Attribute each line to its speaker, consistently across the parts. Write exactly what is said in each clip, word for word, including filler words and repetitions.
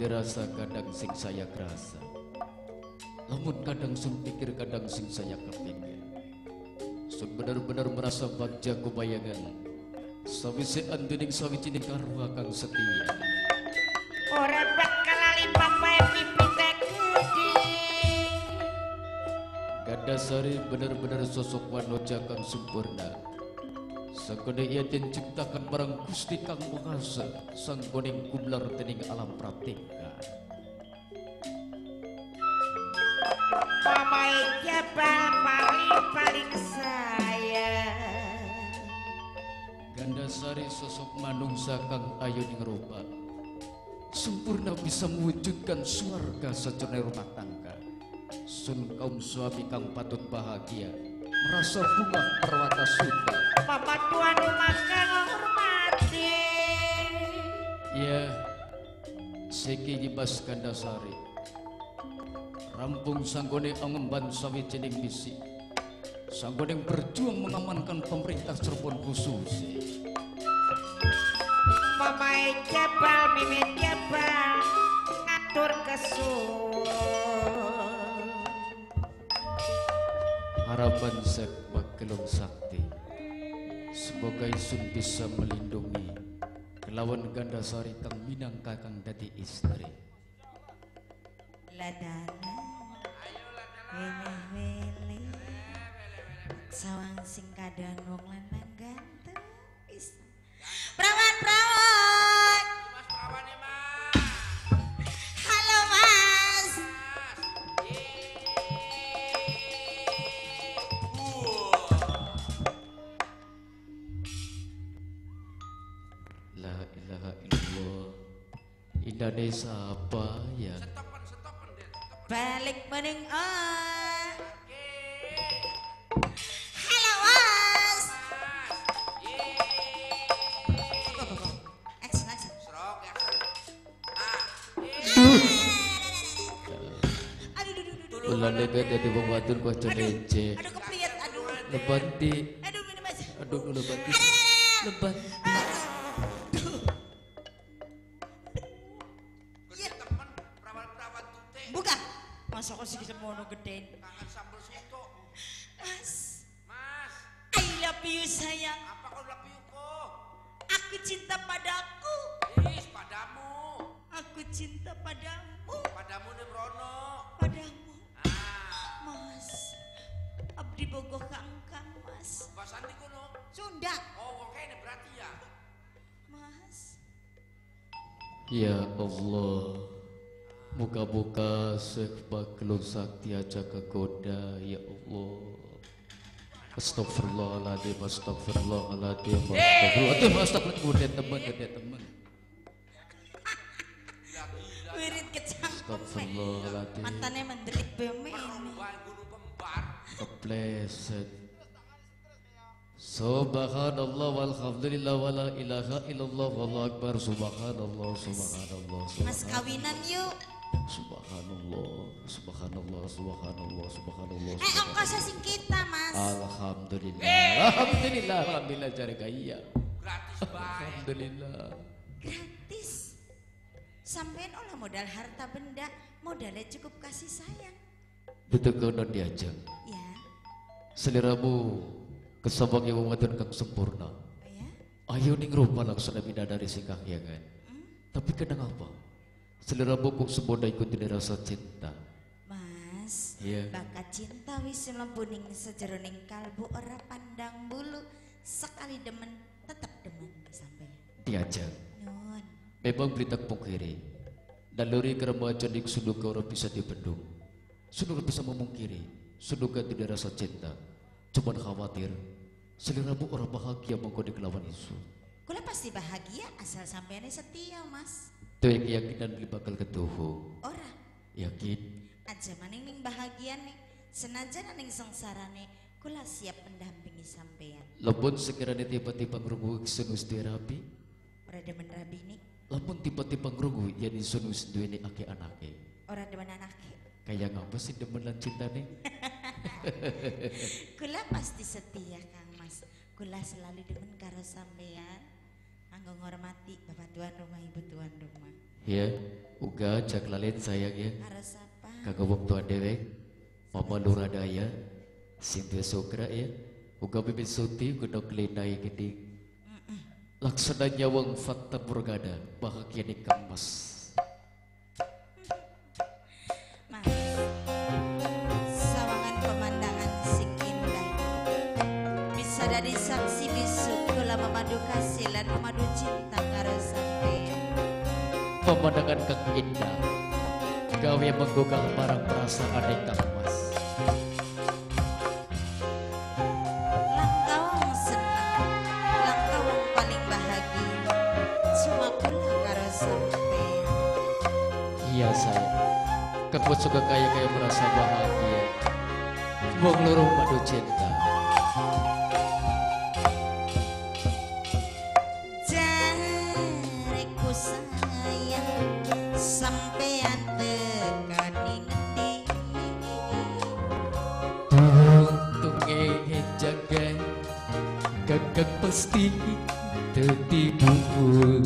Speaker 1: dirasa kadang sing saya kerasa, lamun kadang sun pikir kadang sing saya kepikir. Sun benar-benar merasa bagja kubayangan sawise anduning sawijining karwa kang setia.
Speaker 2: Ora bakal lali papae pipitek kudi.
Speaker 1: Gandasari benar-benar sosok wanoja kang sempurna. Sakone ia diciptakan barang Gusti kang mangasa sang kuning kumlar tening alam pratika.
Speaker 2: Papae jabal paling-paling saya.
Speaker 1: Gandasari sosok manungsa kang ayu ning rupa. Sempurna bisa mewujudkan swarga sajroning rumah tangga. Sun kaum suami kang patut bahagia, merasa bunga perwata suta.
Speaker 2: Papa tuan rumah kang hormati.
Speaker 1: Ya, Seki Nyibas Gandasari rampung sanggone angemban sawijining misi. Sanggone berjuang mengamankan pemerintah Cirebon khusus.
Speaker 2: Mamae jabal mimin jabal ngatur kesuwun.
Speaker 1: Harapan Sekbak Gelung Sakti, semoga Isun bisa melindungi kelawan Gandasari kang minangka kang dadi istri.
Speaker 2: Ladana wele-wele sawang sing kadan wong lanang ganteng pisan. Prawan-prawan.
Speaker 3: Mas Prawan ya, Mas.
Speaker 2: Halo Mas.
Speaker 1: La ilaha illallah. Indah desa apa ya?
Speaker 3: Stopen, stopen deh, stopen.
Speaker 2: Balik mending ah.
Speaker 3: Oke.
Speaker 2: Halo Mas.
Speaker 3: Mas. Yeay.
Speaker 2: Action action.
Speaker 3: Serok ya. Ah.
Speaker 2: Aduh aduh aduh.
Speaker 1: Ulah lega dadi wong wadon kok ece.
Speaker 2: Aduh kepriet aduh.
Speaker 1: Lebanti.
Speaker 2: Aduh minum Mas.
Speaker 1: Aduh lebanti. Lebanti.
Speaker 3: Iya temen perawan-perawan tute.
Speaker 2: Buka. Masa kok sih semono gede.
Speaker 3: Kangen sambal soto.
Speaker 2: Mas.
Speaker 3: Mas,
Speaker 2: I love you sayang.
Speaker 3: apa kau love you ko?
Speaker 2: Aku cinta padaku.
Speaker 3: Is padamu.
Speaker 2: Aku cinta padamu.
Speaker 3: Padamu nih Brono.
Speaker 2: Padamu.
Speaker 3: Ah.
Speaker 2: Mas. Abdi bogoh kangkang Mas.
Speaker 3: Bahasan di kono.
Speaker 2: Sunda.
Speaker 3: Oh, wong kene berarti ya.
Speaker 2: Mas.
Speaker 1: Ya Allah, muka-muka Sekbak Gelung Sakti aja kegoda, ya Allah. Astagfirullahaladzim, astagfirullahaladzim, astagfirullahaladzim, astagfirullahaladzim, teman, ya teman.
Speaker 2: Wirid kecangkem.
Speaker 1: Astagfirullahaladzim.
Speaker 2: Matanya mendelik beme ini.
Speaker 3: Bukan gunung kembar.
Speaker 1: Kepleset. Subhanallah walhamdulillah wala ilaha illallah wallahu akbar. Subhanallah, subhanallah,
Speaker 2: Mas
Speaker 1: subhanallah.
Speaker 2: kawinan yuk.
Speaker 1: Subhanallah, subhanallah, subhanallah, subhanallah.
Speaker 2: Eh ongkosnya sing kita Mas.
Speaker 1: Alhamdulillah, alhamdulillah, alhamdulillah cari kaya.
Speaker 3: Gratis bae.
Speaker 1: Alhamdulillah.
Speaker 2: Gratis. Sampean olah modal harta benda, modalnya cukup kasih sayang.
Speaker 1: Betul kau nak diajak.
Speaker 2: Ya.
Speaker 1: Seliramu kesabang yang wadon kang sempurna.
Speaker 2: Ya.
Speaker 1: Ayo ning rupa laksana bidadari sing kahyangan.
Speaker 2: Hmm?
Speaker 1: Tapi kadang apa? Seliramu kok seboda ikuti rasa cinta.
Speaker 2: Mas.
Speaker 1: Iya.
Speaker 2: Bakat cinta wis mlebuning sejeroning kalbu ora pandang bulu. Sekali demen tetap demen sampai.
Speaker 1: Diajak.
Speaker 2: Nun.
Speaker 1: Memang berita pungkiri. Daluri keremajan ing suduka ora bisa dibendung. Suduka bisa memungkiri. Suduka tidak rasa cinta. Cuman khawatir seliramu orang bahagia mengkode kelawan isu.
Speaker 2: Kula pasti bahagia asal sampeannya setia Mas.
Speaker 1: Itu yang keyakinan beli bakal ketuhu.
Speaker 2: Ora.
Speaker 1: Yakin?
Speaker 2: Aja maning ning bahagia nih. Senajan ning sengsarane kula siap mendampingi sampean.
Speaker 1: Lamun sekiranya tiba-tiba ngerunggu senus terapi.
Speaker 2: Ora demen rabi nih.
Speaker 1: Lamun tiba-tiba ngerunggu yang senus duwe ni ake anake.
Speaker 2: Ora demen anake.
Speaker 1: Kayak ngapa sih demen lan cinta nih?
Speaker 2: Kula pasti setia Kang Mas. Kula selalu demen karo sampean. Anggo ngormati Bapak tuan rumah, Ibu tuan rumah.
Speaker 1: Ya, uga jak lalin sayang ya.
Speaker 2: Harus apa?
Speaker 1: Kagawak tuan dewek, Mama Luradaya, Sintia Sokra ya, uga Bibi Suti, Gunung Kelinai Gede. Laksana nyawang fakta Morgana, bahagia di kampus.
Speaker 2: Mas, sawangan pemandangan sing indah bisa dari saksi bisu kula memadu kasih lan memadu cinta karo sampeyan.
Speaker 1: Pemandangan kang indah, gawe menggugah barang perasaan di kampus.
Speaker 2: Langkawang seneng, langkawang paling bahagia, cuma kula karo sampeyan.
Speaker 1: Iya sayang, kamu suka kaya-kaya merasa bahagia. Wong loro madu cinta.
Speaker 2: Jareku sayang sampean tekaning ndi.
Speaker 1: Tuntunge jaga, gagak pasti tertidur.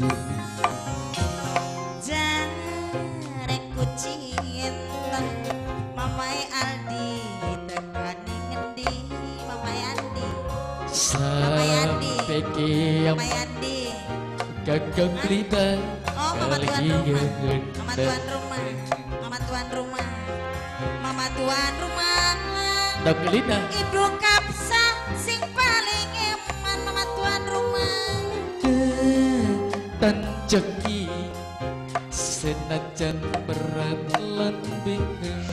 Speaker 2: Jareku cinta Mamai Aldi tekaning ndi. Mamai Andi,
Speaker 1: Sampai kiam
Speaker 2: Mamai Andi.
Speaker 1: gagak berita
Speaker 2: Oh, mama tuan
Speaker 1: kali
Speaker 2: rumah,
Speaker 1: yang
Speaker 2: mama tuan rumah, mama tuan rumah, mama tuan rumah.
Speaker 1: Dak lina
Speaker 2: Ibu kapsa sing paling eman, mama tuan rumah.
Speaker 1: dan ceki senajan berat lan bingung.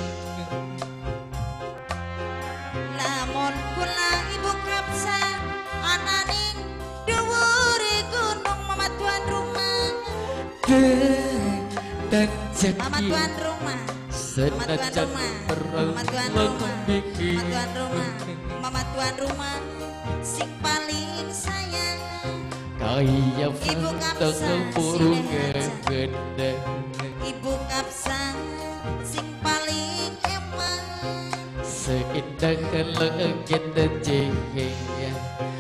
Speaker 2: Lamun kula ibu kapsa ananing dhuwure gunung, mama tuan rumah,
Speaker 1: Dan ceki
Speaker 2: mama tuan rumah, mama tuan
Speaker 1: senajan
Speaker 2: rumah,
Speaker 1: berat
Speaker 2: mama tuan
Speaker 1: lan
Speaker 2: rumah,
Speaker 1: bingung.
Speaker 2: mama tuan rumah, mama tuan rumah sing paling sayang.
Speaker 1: Kaya
Speaker 2: Ibu
Speaker 1: fantang
Speaker 2: kapsa
Speaker 1: burung
Speaker 2: sini aja.
Speaker 1: gede.
Speaker 2: Ibu kapsa sing paling eman.
Speaker 1: Seindah langit dan cahaya.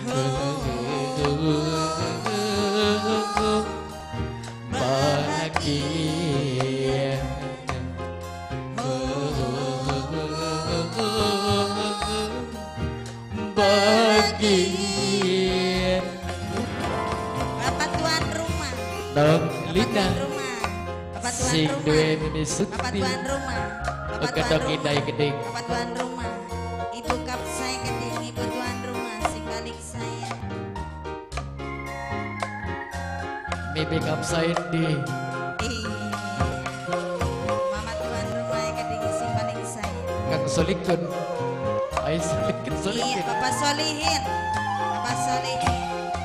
Speaker 1: Bahagia. Bahagia.
Speaker 2: Bapak tuan rumah,
Speaker 1: Dong
Speaker 2: Bapak
Speaker 1: Lina
Speaker 2: tuan rumah, Bapak tuan
Speaker 1: sing
Speaker 2: rumah,
Speaker 1: duwe mini
Speaker 2: Bapak
Speaker 1: suti.
Speaker 2: tuan rumah, Bapak tuan
Speaker 1: Kedok
Speaker 2: rumah,
Speaker 1: indah gedeng.
Speaker 2: Bapak tuan rumah, Ibu kapsai gedeng, Ibu tuan rumah sing paling sayang.
Speaker 1: Mimi kapsain di
Speaker 2: Ih, Mama tuan rumah gedeng sing paling sayang.
Speaker 1: Kang Solikun. Ay Solikun
Speaker 2: Iya,
Speaker 1: Solikun.
Speaker 2: Bapak Solihin, Bapak Solihin.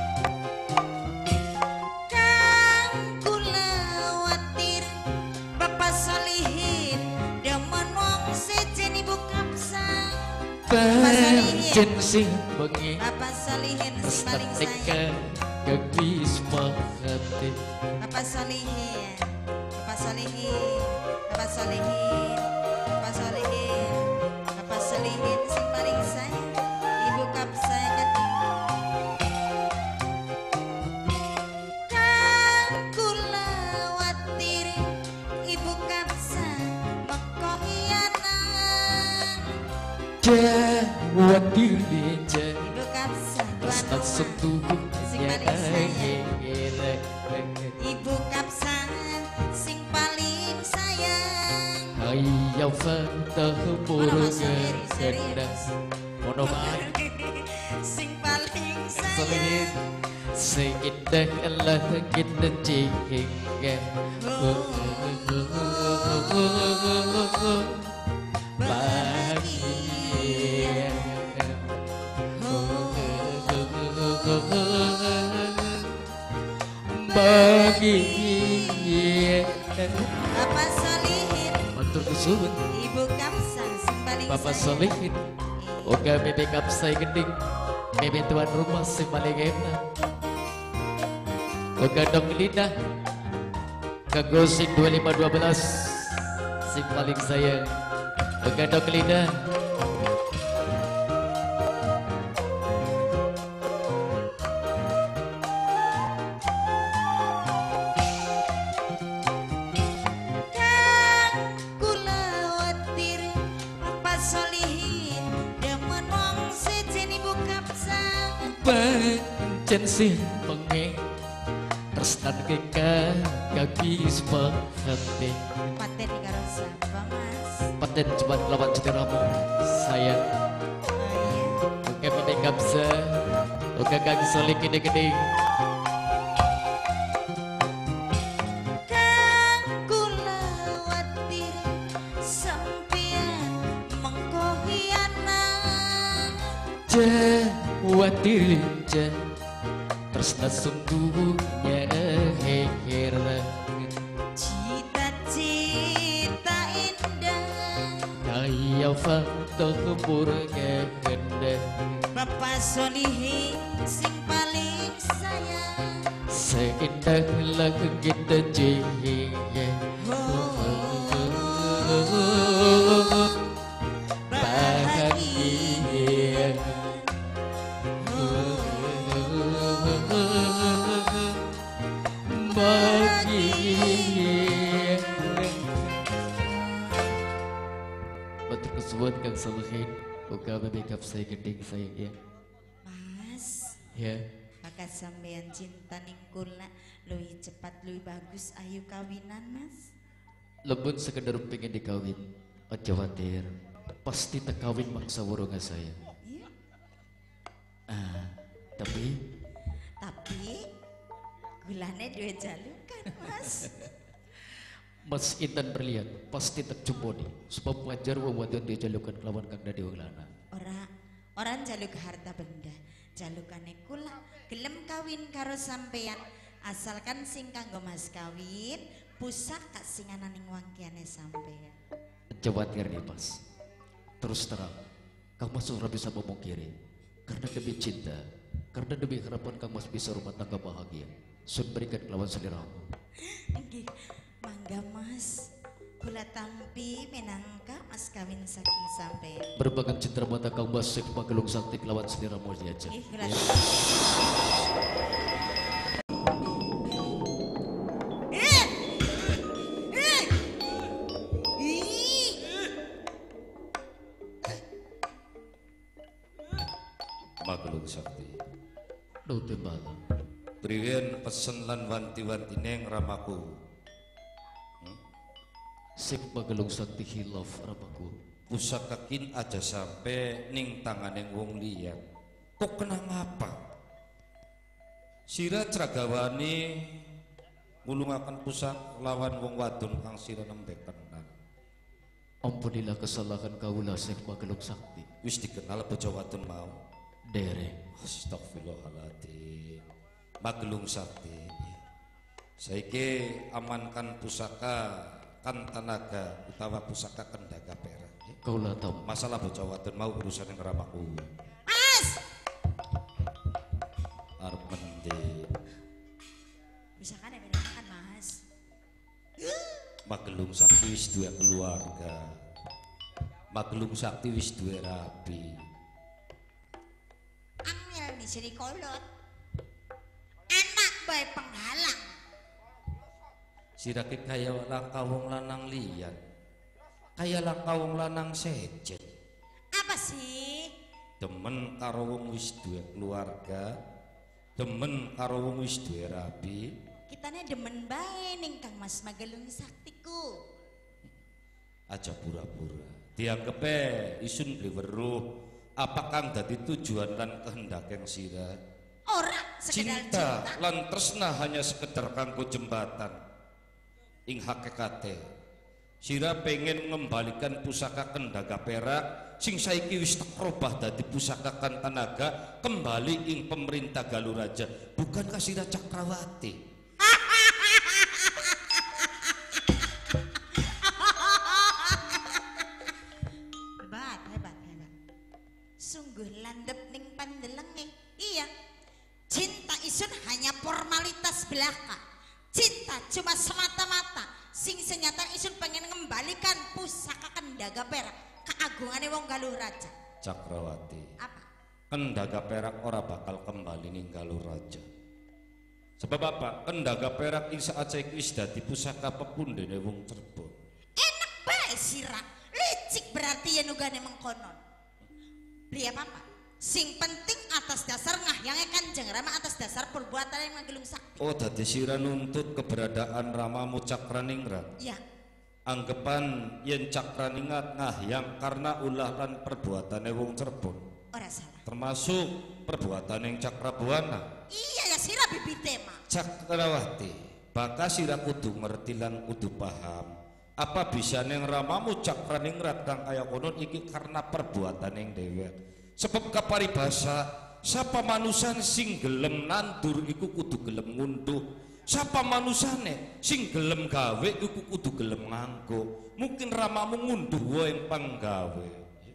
Speaker 2: Kang kula watir, Bapak Solihin, demen wong sejen Ibu kapsa.
Speaker 1: Pancen sing bengi
Speaker 2: Bapak Solihin sing paling sayang.
Speaker 1: Estetika gagis mangati.
Speaker 2: Bapak Solihin, Bapak Solihin, Bapak Solihin, Bapak Solihin, Bapak Solihin sing paling sayang. Ibu kapsa gedeng. Kang kula watir, Ibu kapsa meko hianat.
Speaker 1: Jawa dilincah
Speaker 2: Ibu kapsa tuan
Speaker 1: Ustaz
Speaker 2: rumah
Speaker 1: setuh
Speaker 2: sing paling sayang. Ibu kapsa sing paling sayang.
Speaker 1: Hayya fantah burung gede. Mono bae
Speaker 2: Sing paling sayang.
Speaker 1: Solihin seindah langit dan cahaya. Bahagia. Bahagia.
Speaker 2: Bapak Solihin,
Speaker 1: Matur nuwun
Speaker 2: Ibu kapsa sing paling
Speaker 1: Bapak
Speaker 2: sayang.
Speaker 1: Solihin. Oga bebek kapsai gending. Bebek tuan rumah sing paling enak. Oga dong lidah. Kagosing dua lima dua belas sing paling sayang. Oga dong lidah. pancen sih pengen tresnan keka kaki sepahate
Speaker 2: Paten karo sapa Mas?
Speaker 1: paten cuman lawan cederamu sayang oke mending kapsa oke kang solik gede-gede
Speaker 2: Kang kula watir sampeyan mengko hianat
Speaker 1: jawatir ja tresna sungguhnya heher
Speaker 2: cita-cita indah
Speaker 1: kaya fakta purga hendak
Speaker 2: Bapak Solihin sing paling sayang
Speaker 1: seindah lagu kita jihing bahagia bahagia Batuk kesubuhan Kang Solihin buka bebekap saya gending saya ya
Speaker 2: Mas
Speaker 1: ya
Speaker 2: maka sampeyan cinta ning kula luwih cepat luwih bagus ayu kawinan Mas
Speaker 1: lembut sekedar pengen dikawin aja khawatir pasti tekawin mangsa wurunga saya
Speaker 2: iya
Speaker 1: ah tapi
Speaker 2: tapi gulane dua jalukan Mas
Speaker 1: Mas Intan berlihat pasti tak jumpa nih sebab wajar wong wadon dia jalukan kelawan Kang Dadi Weglana
Speaker 2: ora orang jaluk harta benda jalukane kula gelem kawin karo sampeyan asalkan sing kanggo Mas kawin pusaka sing ana ning wangkiane sampeyan
Speaker 1: khawatir nih pas terus terang Kang Mas ora bisa memungkiri karena demi cinta karena demi harapan Kang Mas bisa rumah tangga bahagia sun berikan kelawan seliramu
Speaker 2: nggih mangga Mas kula tampi minangka mas kawin saking sampeyan
Speaker 1: berbagai cinta mata Kang Mas sek magelung sakti kelawan seliramu aja
Speaker 2: nggih kula Eh! Eh! Ih!
Speaker 4: Magelung Sakti.
Speaker 1: Duh tembala
Speaker 4: Priwen pesen lan wanti-wanti neng ramaku.
Speaker 1: sek magelung sakti hilaf ramaku
Speaker 4: Pusaka kin aja sampai ning tanganeng wong liya. Kok kena ngapa? Sira Tragawani ngulungaken pusak lawan wong wadon kang sira nembe kenal.
Speaker 1: ampunilah kesalahan kaula sek magelung sakti
Speaker 4: Wis dikenal bojo wadon mau.
Speaker 1: dereng
Speaker 4: Astagfirullahaladzim. Magelung Sakti. Saiki amankan pusaka kan tenaga utawa pusaka kendaga perak.
Speaker 1: kaula tahu
Speaker 4: Masalah bocah wadon mau urusan yang ramaku.
Speaker 2: Mas
Speaker 4: Arep mendhe.
Speaker 2: bisa kan ada makan Mas
Speaker 4: Magelung Sakti wis duwe keluarga. Magelung Sakti wis duwe rabi.
Speaker 2: angel nih sini kolot anak baik penghalang
Speaker 4: Sirake kaya langka wong lanang liyan. Kaya langka wong lanang sejet.
Speaker 2: apa sih
Speaker 4: Demen karo wong wis duwe keluarga. Demen karo wong wis duwe rabi.
Speaker 2: kitanya demen bae ning Kang Mas Magelung Saktiku
Speaker 4: Aja pura-pura. Dianggepe isun weruh apa kang dadi tujuan lan kehendak yang sira.
Speaker 2: ora sekedar cinta,
Speaker 4: Cinta lan tresna hanya sekedar kanggo jembatan. Ing hakikate sira pengen ngembalikan pusaka kendaga perak sing saiki wis tekrobah dadi pusaka kan tenaga kembali ing pemerintah Galuraja. Bukankah sira Cakrawati?
Speaker 2: hebat hebat hebat sungguh landep ning pandelenge iya cinta isun hanya formalitas belaka cinta cuma semata-mata sing senyata isun pengen ngembalikan pusaka kendaga perak keagungannya wong Galuraja
Speaker 4: Cakrawati.
Speaker 2: apa
Speaker 4: Kendaga perak ora bakal kembali ning Galuraja. Sebab apa? Kendaga perak ing saat saiki wis dadi pusaka pepundhene wong Cirebon.
Speaker 2: enak bae sira licik berarti ya nugane mengkonon beli apa apa Sing penting atas dasar ngahyangnya Kanjeng Rama atas dasar perbuatan yang Magelung Sakti.
Speaker 4: Oh, dadi sira nuntut keberadaan Ramamu Cakraningrat.
Speaker 2: Ya.
Speaker 4: Anggapan yen Cakraningrat ngahyang karena ulah lan perbuatane wong Cirebon.
Speaker 2: Ora salah.
Speaker 4: Termasuk perbuatan yang Cakrabuana.
Speaker 2: Iya ya sira bibite mah.
Speaker 4: Cakrawati, baka sira kudu ngerti lan kudu paham. Apa bisa neng Ramamu Cakraningrat kang kaya konon iki karena perbuatan yang dhewek. Sebab kaparibasa sapa manusan sing gelem nandur iku kudu gelem ngunduh. Sapa manusane sing gelem gawe iku kudu gelem nganggo. Mungkin Ramamu ngunduh wae yang panggawe.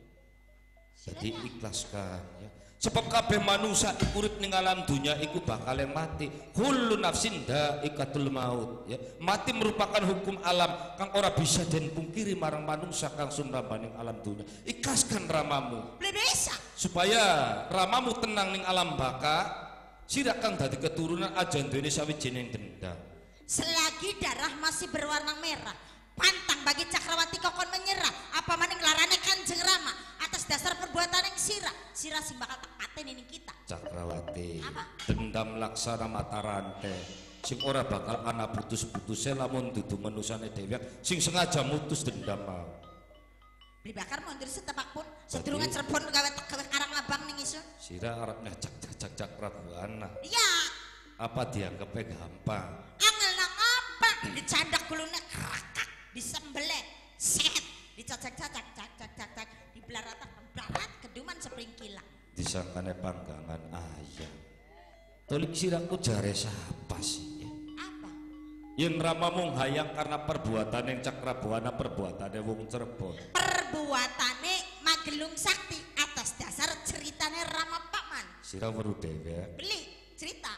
Speaker 4: Jadi ikhlaskan ya. Sebab kabeh manusia urip ning alam dunya iku bakal mati. Kullu nafsin dha'iqatul maut ya. Mati merupakan hukum alam kang ora bisa den pungkiri marang manusia kang sumrambaning alam dunya. Ikhlaskan Ramamu.
Speaker 2: Bisa.
Speaker 4: Supaya Ramamu tenang ning alam baka, sira kang dadi keturunan aja duweni sawijining dendam.
Speaker 2: Selagi darah masih berwarna merah, pantang bagi Cakrawati kokon menyerah. Apa maning larane Kanjeng Rama atas dasar perbuatan yang sira, sira sing bakal tak paten ini kita.
Speaker 4: Cakrawati,
Speaker 2: apa?
Speaker 4: Dendam laksana mata rantai. Sing ora bakal ana putus-putuse lamun dudu manusane dhewek sing sengaja mutus dendam mau.
Speaker 2: Beli bakar mundur setepak pun sedurungan Cirebon gawe gawe Karang Abang ning isun.
Speaker 4: Sira arep nyajak cak cak Prabuana.
Speaker 2: Iya.
Speaker 4: Apa dianggapnya gampang?
Speaker 2: Angel nang apa? Dicandak gulune krakak, disembelih, set, dicacak-cacak, cacak-cacak, dibelarata, belat keduman sepringkilang.
Speaker 4: Disangkane panggangan ayam. Tolik siraku jare sapa sih?
Speaker 2: Apa?
Speaker 4: Yen Ramamu hayang karena perbuatan yang Cakrabuana perbuatannya wong Cirebon.
Speaker 2: Perbuatane Magelung Sakti atas dasar ceritane Rama Pakman.
Speaker 4: Sira weruh dhewe.
Speaker 2: Beli cerita.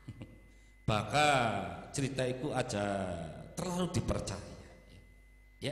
Speaker 4: Baka cerita itu aja terlalu dipercaya. Ya.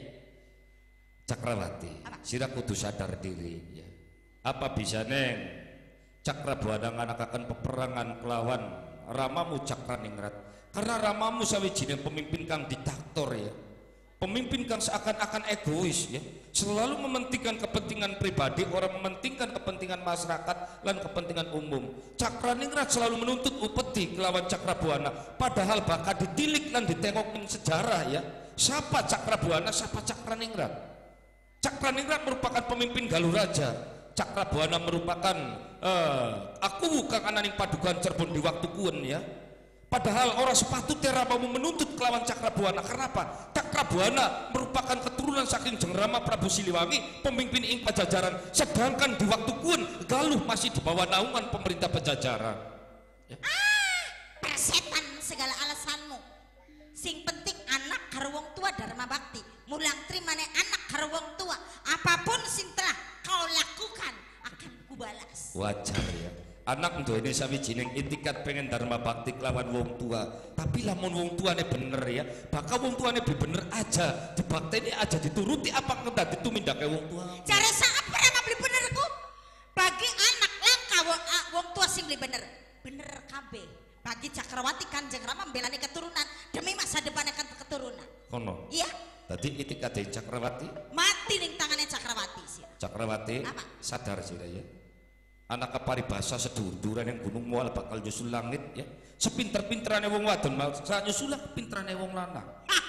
Speaker 4: Cakrawati, sira kudu sadar diri ya. Apa bisa neng Cakrabuana nganakaken peperangan kelawan Ramamu Cakraningrat? Karena Ramamu sawijining pemimpin kang diktator ya. Pemimpin kang seakan-akan egois ya, selalu mementingkan kepentingan pribadi, orang mementingkan kepentingan masyarakat dan kepentingan umum. Cakraningrat selalu menuntut upeti kelawan Cakrabuana, padahal bakal ditilik dan ditengok ning sejarah ya. Siapa Cakrabuana, siapa Cakraningrat? Cakraningrat merupakan pemimpin Galuh Raja. Cakrabuana merupakan uh, aku kang ananing padukan Cirebon di waktu kuwen ya. Padahal orang sepatutnya Ramamu menuntut kelawan Cakrabuana. Kenapa? Cakrabuana merupakan keturunan saking Jeng Rama Prabu Siliwangi, pemimpin ing Pajajaran. Sedangkan di waktu kuwen Galuh masih di bawah naungan pemerintah Pajajaran. Ya.
Speaker 2: Ah, persetan segala alasanmu. Sing penting anak karo wong tua dharma bakti. Mulang trimane anak karo wong tua. Apapun sing telah kau lakukan akan kubalas.
Speaker 4: Wajar ya. Anak nduweni sawijining itikat pengen dharma bakti kelawan wong tua, tapi lamun wong tuane bener ya, bakal wong tuane bener aja dibakteni aja dituruti apa ngedak ditumindake wong tua.
Speaker 2: Cara saapa yang beli benerku? Bagi anak langka wong, wong tua sing beli bener. Bener kabeh. Bagi Cakrawati Kanjeng Rama mbelani keturunan demi masa depan akan keturunan.
Speaker 4: Kono.
Speaker 2: Iya.
Speaker 4: Tadi itikat dari Cakrawati
Speaker 2: mati ning tangannya Cakrawati sih.
Speaker 4: Cakrawati
Speaker 2: apa?
Speaker 4: Sadar sih ya. Anak keparibasa sedurduran yang gunung mual bakal nyusul langit ya. Sepinter-pinterane wong wadon malah nyusul pinterane wong lanang.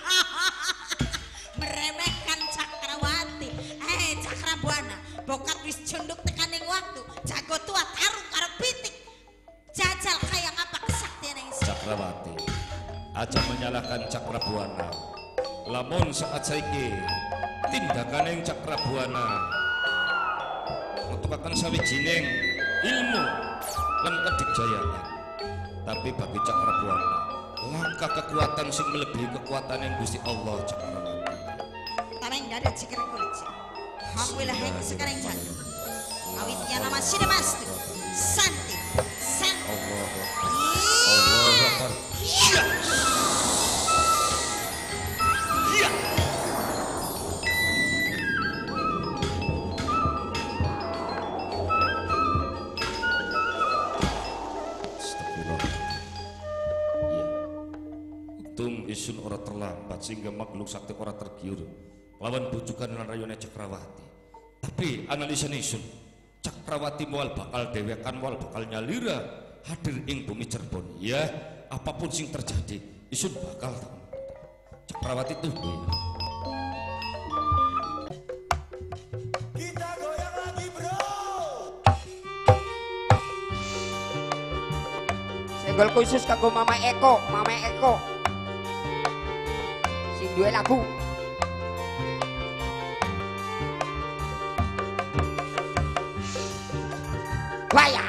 Speaker 2: Meremehkan Cakrawati. Eh Cakrabuana, bokat wis junduk tekaning waktu. Jago tua tarung karo pitik. Jajal kaya ngapa kesaktian yang
Speaker 4: Cakrawati aja menyalahkan Cakrabuana. Lamun saat saiki tindakan yang Cakrabuana merupakan sawijining ilmu lan kedikjayaan, tapi bagi Cakrabuana langkah kekuatan sing melebihi kekuatan yang Gusti Allah Cakrawati.
Speaker 2: Tameng dada cikereng kulit sih. Alhamdulillah yang sekarang jadi. Awitnya nama Sidamastu Santi Sang
Speaker 4: Allah Allah Akbar.
Speaker 2: Iya.
Speaker 4: Iya. Isun ora terlambat sehingga Magelung Sakti ora tergiur lawan bujukan lan rayone Cakrawati. Tapi analisa isun Cakrawati Ceprawati mual bakal dewekan mual bakal nyalira hadir ing bumi Cirebon. Ya, apapun sing terjadi, isun bakal tahu. Ceprawati tunggu.
Speaker 5: Kita goyang lagi, bro.
Speaker 6: Senggol khusus kanggo Mama Eko, Mama Eko. Sing duwe lagu. Waya.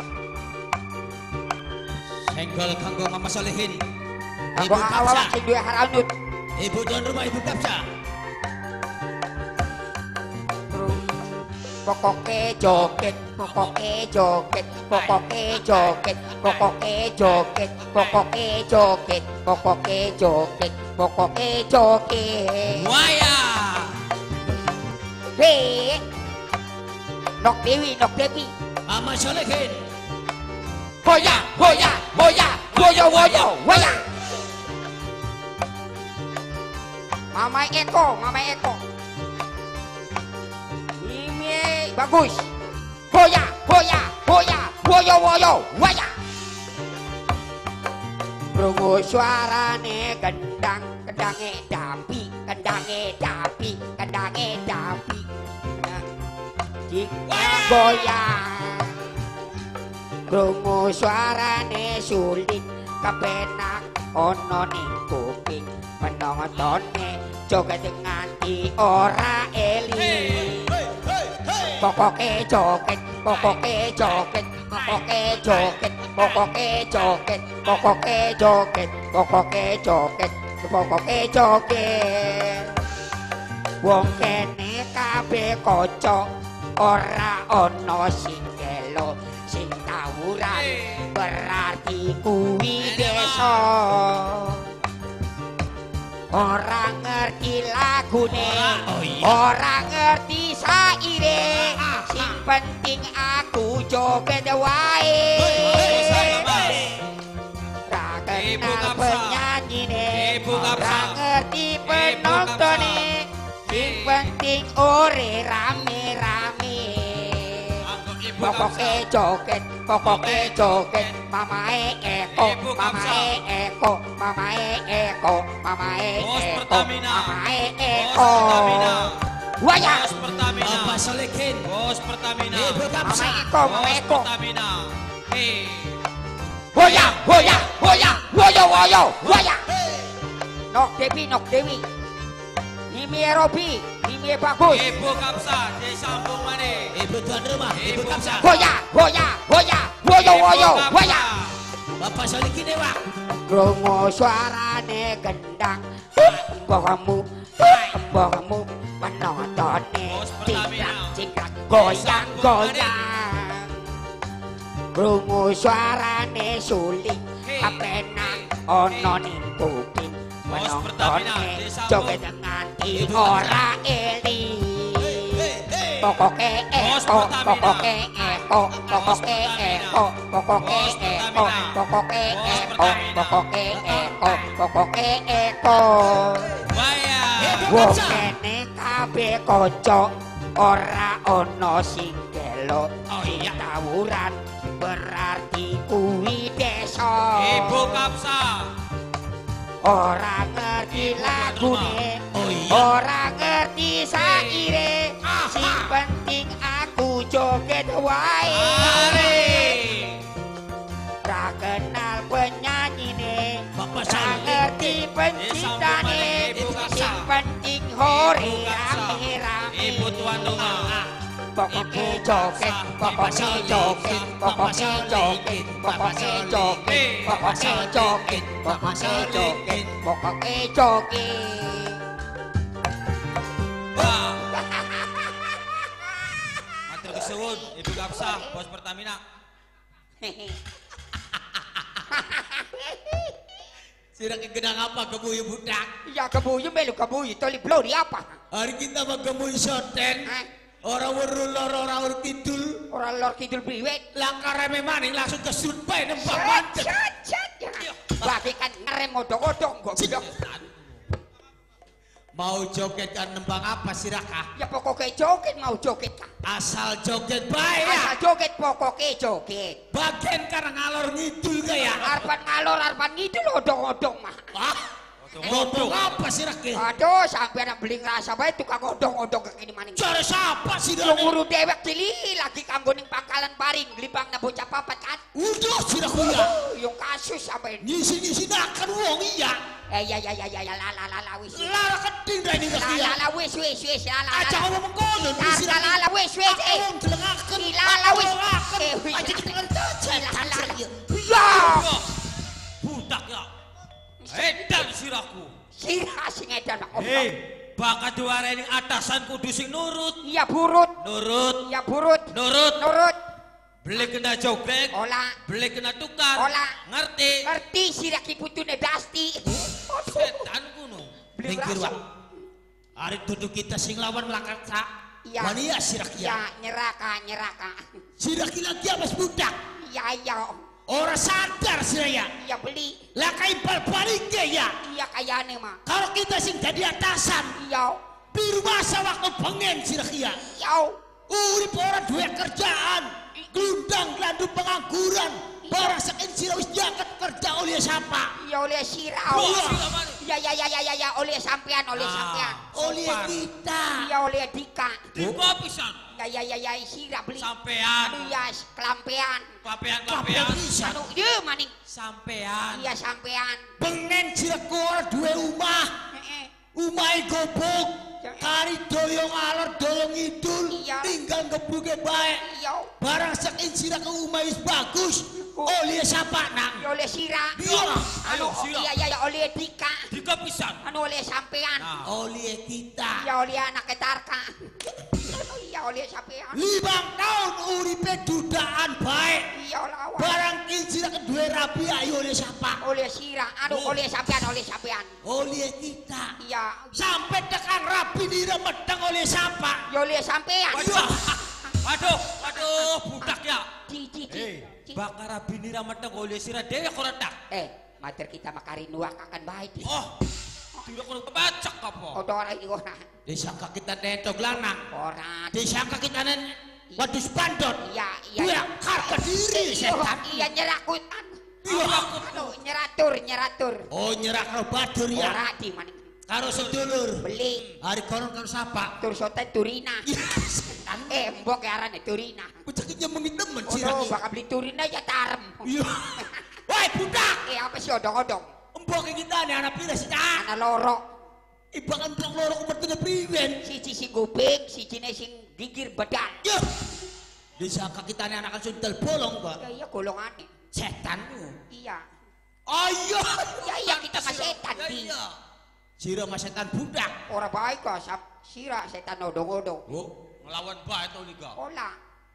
Speaker 7: Senggol kanggo Mama Solehin.
Speaker 6: Kanggo awak sing duwe haranut.
Speaker 7: Ibu tuan rumah Ibu Kapsa.
Speaker 6: Pokoke joget, pokoke joget, pokoke joget, pokoke joget, pokoke joget, pokoke joget, pokoke joget.
Speaker 7: Waya.
Speaker 6: Hei, Nok Dewi, Nok Dewi.
Speaker 7: Mama Solehin.
Speaker 6: Hoya, hoya, hoya, woyo, woyo, waya. Mama Eko, Mama Eko. Ini bagus. Hoya, hoya, hoya, woyo, woyo, waya. Krungu suarane gendang, kendange dapi, kendange dapi, kendange dapi. Jika goyang. Krungu suarane sulit kepenak ono ning kuping penontonne joget nganti ora eli. Pokoke joget, pokoke joget, pokoke joget, pokoke joget, pokoke joget, pokoke joget, pokoke joget. Wong kene kabeh kocok ora ono sing gelo sing tawuran berarti kuwi desa. Ora ngerti lagune, ora ngerti saire, sing penting aku joget wae. Ra kenal penyanyine, ora ngerti penontone, sing penting ore rame-rame. Pokoke joget, pokoke joget, mamae Eko, mamae Eko, mamae Eko, mamae Eko, mamae Eko. Waya.
Speaker 7: Bos Pertamina. Bapak Solehin. Bos Pertamina. Ibu Kapsa.
Speaker 6: Mama Eko, Mama Eko.
Speaker 7: Pertamina. Hei.
Speaker 6: Hoya, hoya, hoya, woyo, woyo, waya. Nok Dewi, Nok Dewi. Mimi Robi, Mimi bagus.
Speaker 7: Ibu Kapsa, disambung mana? Ibu tuan rumah, Ibu Kapsa.
Speaker 6: Hoya, hoya, hoya, woyo, woyo, waya.
Speaker 7: Bapak Solehin dewa.
Speaker 6: Krungu suarane gendang, mbahmu, mbahmu, penontonne cingkrak, cingkrak, goyang, goyang. Krungu suarane sulit, kepenak ono ning kuping penontonne joget nganti ora eli. Pokoke Eko, pokoke Eko, pokoke Eko, pokoke Eko, pokoke Eko, pokoke Eko, pokoke Eko. Wong kene kabeh kocok ora ono sing gelo sing tawuran berarti kuwi desa.
Speaker 7: Ibu Kapsa.
Speaker 6: Ora ngerti lagune, ora ngerti saire, sing penting aku joget wae. Ra kenal penyanyine, ra ngerti penciptane, sing penting hore rame-rame.
Speaker 7: Ibu tuan rumah.
Speaker 6: Pokoke joget, pokoke joget, pokoke joget, pokoke joget, pokoke joget, pokoke joget, pokoke joget.
Speaker 7: Matur kesuwun Ibu Kapsa, Bos Pertamina. Sira kegenang apa kebuyu budak?
Speaker 6: Ya kebuyu melu kebuyu toli blori apa?
Speaker 7: Hari kita mau kebuyu soten. Orang weru lor orang weru kidul.
Speaker 6: Orang lor kidul priwet.
Speaker 7: Langkah reme maning langsung kesut bae nembak
Speaker 6: Cet,
Speaker 7: mantet.
Speaker 6: cet, cet. Bagikan ngerem odong-odong kok bilang.
Speaker 7: Mau joget kan nembang apa sih Raka?
Speaker 6: Ya pokoknya joget mau joget kah?
Speaker 7: Asal joget baik ya.
Speaker 6: Asal joget pokoknya joget.
Speaker 7: Bagian karena ngalor ngidul kayak.
Speaker 6: Arpan ngalor arpan ngidul odong-odong mah.
Speaker 7: Ah, ngomong apa sih Raka?
Speaker 6: Aduh sampai anak beli ngerasa baik tukang odong-odong kayak gini maning.
Speaker 7: Cari siapa sih
Speaker 6: Yang
Speaker 7: Raka?
Speaker 6: nguru dewek cili lagi kanggo ning pangkalan paring gelibang na bocah papat kan.
Speaker 7: Udah sih Raka ya.
Speaker 6: Yung kasus sampai
Speaker 7: Ngisi-ngisi nakan wong iya.
Speaker 6: eh ya ya ya ya ya la la la la wis.
Speaker 7: Lara keding dah ini Raka
Speaker 6: La
Speaker 7: ya.
Speaker 6: la la wis wis wis la la.
Speaker 7: Aja ngomong mengkono
Speaker 6: La la la la wis wis eh.
Speaker 7: Wong delengaken.
Speaker 6: La la wis. Eh wis.
Speaker 7: Aja kita cacat.
Speaker 6: La la la. Ya.
Speaker 3: Budak ya. Edan siraku.
Speaker 6: Sira sing edan Pak.
Speaker 3: Hei, bakat diwareni atasan kudu sing nurut.
Speaker 6: Iya burut.
Speaker 3: Nurut,
Speaker 6: Iya burut.
Speaker 3: nurut.
Speaker 6: Nurut.
Speaker 3: Beli kena joget,
Speaker 6: Ola.
Speaker 3: beli kena tukar.
Speaker 6: Ola.
Speaker 3: Ngerti?
Speaker 6: Ngerti sira ki putune Dasti.
Speaker 3: Setan kuno.
Speaker 6: Beli
Speaker 7: Minggir
Speaker 6: berasa.
Speaker 7: Wak. Hari duduk kita sing lawan melangkah sak.
Speaker 6: Iya.
Speaker 7: Wania sirak
Speaker 6: Ya
Speaker 7: ya.
Speaker 6: nyeraka nyeraka.
Speaker 7: Sirak lagi apa budak?
Speaker 6: Iya iya.
Speaker 7: Orang sadar sih ya.
Speaker 6: Iya beli.
Speaker 7: Lah kai balik ya.
Speaker 6: Iya kayane mah.
Speaker 7: Kalau kita sing jadi atasan,
Speaker 6: Iya.
Speaker 7: biru masa waktu pengen sirak ya.
Speaker 6: Iya.
Speaker 7: Urip orang dua kerjaan, gundang gelandu pengangguran, barang sekin sira wis diangkat kerja oleh siapa?
Speaker 6: Iya oleh sirau.
Speaker 7: Iya.
Speaker 6: Iya iya iya iya ya oleh sampean oleh sampean.
Speaker 7: Oleh kita.
Speaker 6: Iya oleh Dika.
Speaker 3: Diko pisan.
Speaker 6: Ya ya ya ya sira beli.
Speaker 3: Sampean.
Speaker 6: Iya kelampean.
Speaker 3: Papean,
Speaker 7: Kabeh
Speaker 3: papean.
Speaker 7: bisa.
Speaker 6: Anu iya maning.
Speaker 3: Sampean.
Speaker 6: Iya sampean.
Speaker 7: Pengen sirak orang dua rumah,
Speaker 6: Heeh.
Speaker 7: umai gobok, kari doyong alor doyong idul,
Speaker 6: Iya.
Speaker 7: tinggal ngebuke baik.
Speaker 6: Iya.
Speaker 7: Barang sekin sirak ke umai wis bagus, oleh siapa nang?
Speaker 6: Iya oleh sira.
Speaker 7: Iya.
Speaker 6: Anu
Speaker 3: Ayo, sira.
Speaker 6: iya iya iya oleh Dika.
Speaker 3: Diko pisan.
Speaker 6: Anu oleh sampean.
Speaker 3: Nah.
Speaker 7: Oleh kita.
Speaker 6: Iya oleh anak Tarka. Iya oleh sampean.
Speaker 7: Limang tahun uripe dudaan baik.
Speaker 6: Iya lawan.
Speaker 7: Barang kincir kedua rabi ayo oleh siapa?
Speaker 6: Oleh sira. Anu
Speaker 7: Oh.
Speaker 6: oleh sampean oleh sampean.
Speaker 7: Oleh kita.
Speaker 6: Iya.
Speaker 7: Sampai tekan rabi nira medang oleh siapa?
Speaker 6: Ya oleh sampean.
Speaker 3: Waduh. Waduh, waduh, budak ya.
Speaker 6: Ci ci ci.
Speaker 3: Hei,
Speaker 6: Ci.
Speaker 3: bakar abini ramatang oleh sira dewe ora tak.
Speaker 6: Eh, mater kita makari nuak akan baik.
Speaker 3: Oh. Tidak kudu kebacak apa?
Speaker 6: Odor iki ora.
Speaker 7: Disangka kita netok lanang.
Speaker 6: Ora.
Speaker 7: Disangka kita nen wadus bandot.
Speaker 6: Iya iya.
Speaker 7: Dua harga diri setan.
Speaker 6: Iya nyerakutan.
Speaker 7: Iya.
Speaker 6: Anu nyeratur nyeratur.
Speaker 7: Oh nyerah karo badur ya.
Speaker 6: Ora di maning.
Speaker 7: Karo sedulur.
Speaker 6: Beli
Speaker 7: Hari konon karo siapa?
Speaker 6: tur sote Turina.
Speaker 7: Iya setan.
Speaker 6: Eh, mbok arane Turina.
Speaker 7: Bocahnya nyemengi temen
Speaker 6: Oh,
Speaker 7: sirak.
Speaker 6: bakal beli Turina ya tarem.
Speaker 7: Iya. Woi budak.
Speaker 6: Eh, apa sih odong-odong?
Speaker 7: Mbok kita nih anak pira sih tak?
Speaker 6: Ana loro.
Speaker 7: Ibakan blok loro kepertinya priwen.
Speaker 6: Siji sing kuping, sijine sing gigir bedan.
Speaker 7: Ya. Disangka kita nih anak sundel bolong pak.
Speaker 6: Ya iya golongane.
Speaker 7: Setan.
Speaker 6: Iya.
Speaker 7: Ayo.
Speaker 6: Ya iya kita mah setan
Speaker 7: Ya,
Speaker 6: di.
Speaker 7: iya. Sira mah setan budak.
Speaker 6: Ora baik kok sap sira setan odong-odong.
Speaker 3: Oh, ngelawan bae to liga.
Speaker 6: Ola.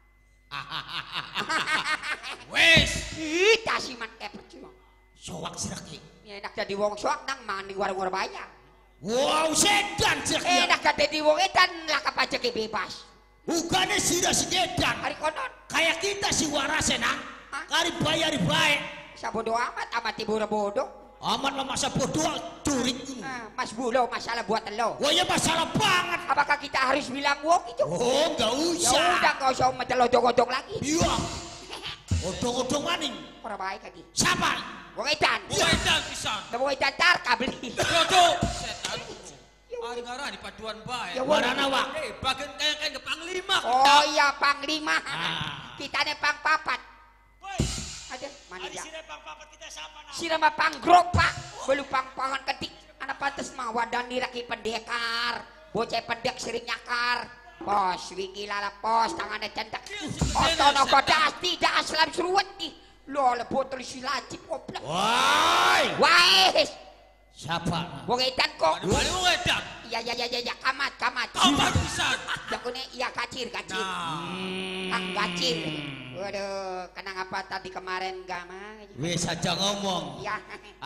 Speaker 3: Wes.
Speaker 6: Ih, tasiman eh percuma.
Speaker 7: Soak sirak ki.
Speaker 6: Enak jadi wong soak nang mani warung-warung bayar.
Speaker 7: Wow setan sirak ya.
Speaker 6: Enak jadi wong edan lah kapajak bebas.
Speaker 7: Bukannya sira sedan.
Speaker 6: Hari konon
Speaker 7: Kayak kita si waras nang.
Speaker 6: Hah?
Speaker 7: Kari bayar baik.
Speaker 6: sabodo amat amat ibu bodoh.
Speaker 7: Amat lah masa bodoh curik.
Speaker 6: Ah, Mas Bulo masalah buat lo.
Speaker 7: Wah ya masalah banget.
Speaker 6: Apakah kita harus bilang wong itu?
Speaker 7: Oh nggak
Speaker 6: Ya
Speaker 7: usah.
Speaker 6: udah nggak usah mencelodong-odong lagi.
Speaker 7: Iya. Odong-odong maning.
Speaker 6: Ora baik lagi.
Speaker 7: Siapa?
Speaker 6: Wong edan.
Speaker 3: Wedan pisan.
Speaker 6: Wong edan tar kabeli.
Speaker 3: Waduh, setan. Ari ngarani paduan bae.
Speaker 6: Ya,
Speaker 7: Warana wak.
Speaker 3: Eh, bagian kayak kayak ke panglima.
Speaker 6: Oh iya panglima.
Speaker 7: Ah.
Speaker 6: Kita ne pang papat.
Speaker 3: Woi,
Speaker 6: Ada mana
Speaker 3: ari
Speaker 6: ya?
Speaker 3: sire pang papat kita sama nah.
Speaker 6: Sirama pang grok pak. Belum pang pangan ketik. Anak pantes mah wadan diraki pendekar. Bocah pendek sering nyakar. Pos wingi lala pos tangannya centak. Otono kodas tidak aslam seruat nih. Lo le botol silacip goblok.
Speaker 7: Woi.
Speaker 6: Wais.
Speaker 7: Siapa?
Speaker 6: Wong edan kok.
Speaker 3: Balik wong edan.
Speaker 6: Iya iya iya iya kamat kamat.
Speaker 3: Kapan pisan?
Speaker 6: Yang ini iya kacir kacir.
Speaker 3: Nah,
Speaker 6: Kang kacir. Waduh, kenang apa tadi kemarin gak mah?
Speaker 7: Wes aja ngomong.
Speaker 6: Iya.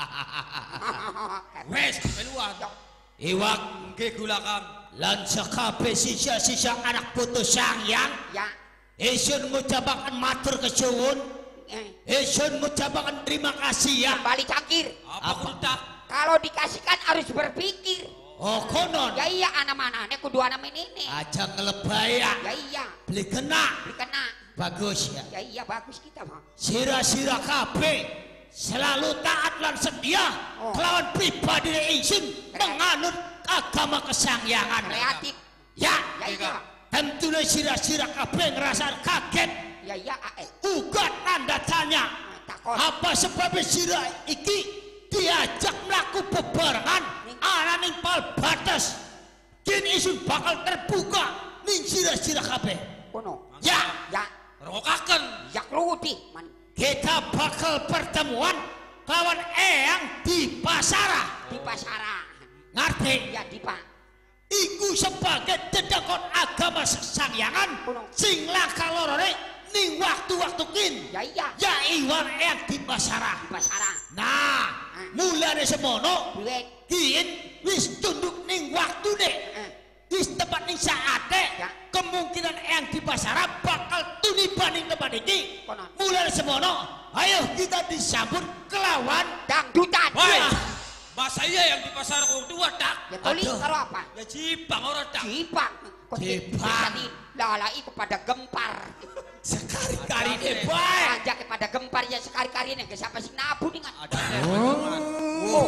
Speaker 3: wes peluang.
Speaker 7: Iwak
Speaker 3: Nggih gula Kang.
Speaker 7: lan sakabe sisa-sisa anak putus sangyang.
Speaker 6: Ya.
Speaker 7: Isun ngucapakan matur kesuwun.
Speaker 6: Eh,
Speaker 7: Isun ngucapakan terima kasih ya.
Speaker 6: kembali cangkir.
Speaker 3: Apa kudu tak?
Speaker 6: Kalau dikasihkan harus berpikir.
Speaker 7: Oh konon.
Speaker 6: Ya iya anak mana nih kudu anak ini.
Speaker 7: Aja ngelebaya.
Speaker 6: Ya iya.
Speaker 7: Beli kena.
Speaker 6: Beli kena.
Speaker 7: Bagus ya.
Speaker 6: Ya iya bagus kita mah.
Speaker 7: Sira-sira kabeh selalu taat lan setia
Speaker 6: Oh.
Speaker 7: kelawan pribadi ingsun menganut agama kesangyangan.
Speaker 6: Kreatif.
Speaker 7: Ya.
Speaker 6: Ya iya.
Speaker 7: Tentunya sira-sira kabeh ngerasa kaget.
Speaker 6: Ya iya ae.
Speaker 7: Uga tanda tanya.
Speaker 6: Takon.
Speaker 7: Apa sebabnya sira iki diajak melaku bebarengan ana ning pal batas. Kin isun bakal terbuka ning sira-sira kabeh.
Speaker 6: Kono.
Speaker 7: Ya.
Speaker 6: Ya.
Speaker 3: Rokaken.
Speaker 6: Ya krudi man.
Speaker 7: Kita bakal pertemuan kawan eyang di pasara.
Speaker 6: Di pasaran.
Speaker 7: Ngerti?
Speaker 6: Ya di pak.
Speaker 7: Iku sebagai dedekon agama sesangyangan sing lakalorone ning waktu-waktu kin.
Speaker 6: Ya iya.
Speaker 7: Ya iwan eyang di pasara.
Speaker 6: Di pasaran.
Speaker 7: Nah, mulane semono
Speaker 6: Duit.
Speaker 7: kin wis tunduk ning waktune.
Speaker 6: Eh.
Speaker 7: Wis tepat ning saate.
Speaker 6: Ya.
Speaker 7: Kemungkinan eyang di pasara bakal tuniban ning tempat iki.
Speaker 6: Konon.
Speaker 7: Mulane semono, ayo kita disambut kelawan
Speaker 6: Dangdutan.
Speaker 3: Woi.
Speaker 6: Ya.
Speaker 3: Bahasa iya yang di pasar kau dua tak.
Speaker 6: Ya toli
Speaker 7: Aduh.
Speaker 6: karo apa?
Speaker 3: Ya jipang orang tak.
Speaker 6: Jipang. Kok
Speaker 7: Jipang.
Speaker 6: jadi lalai kepada gempar.
Speaker 7: sekali-kali deh
Speaker 3: Ada.
Speaker 7: baik.
Speaker 6: Ajak kepada gempar ya sekali-kali nih siapa sih nabu nih kan.
Speaker 3: Ada
Speaker 6: Oh.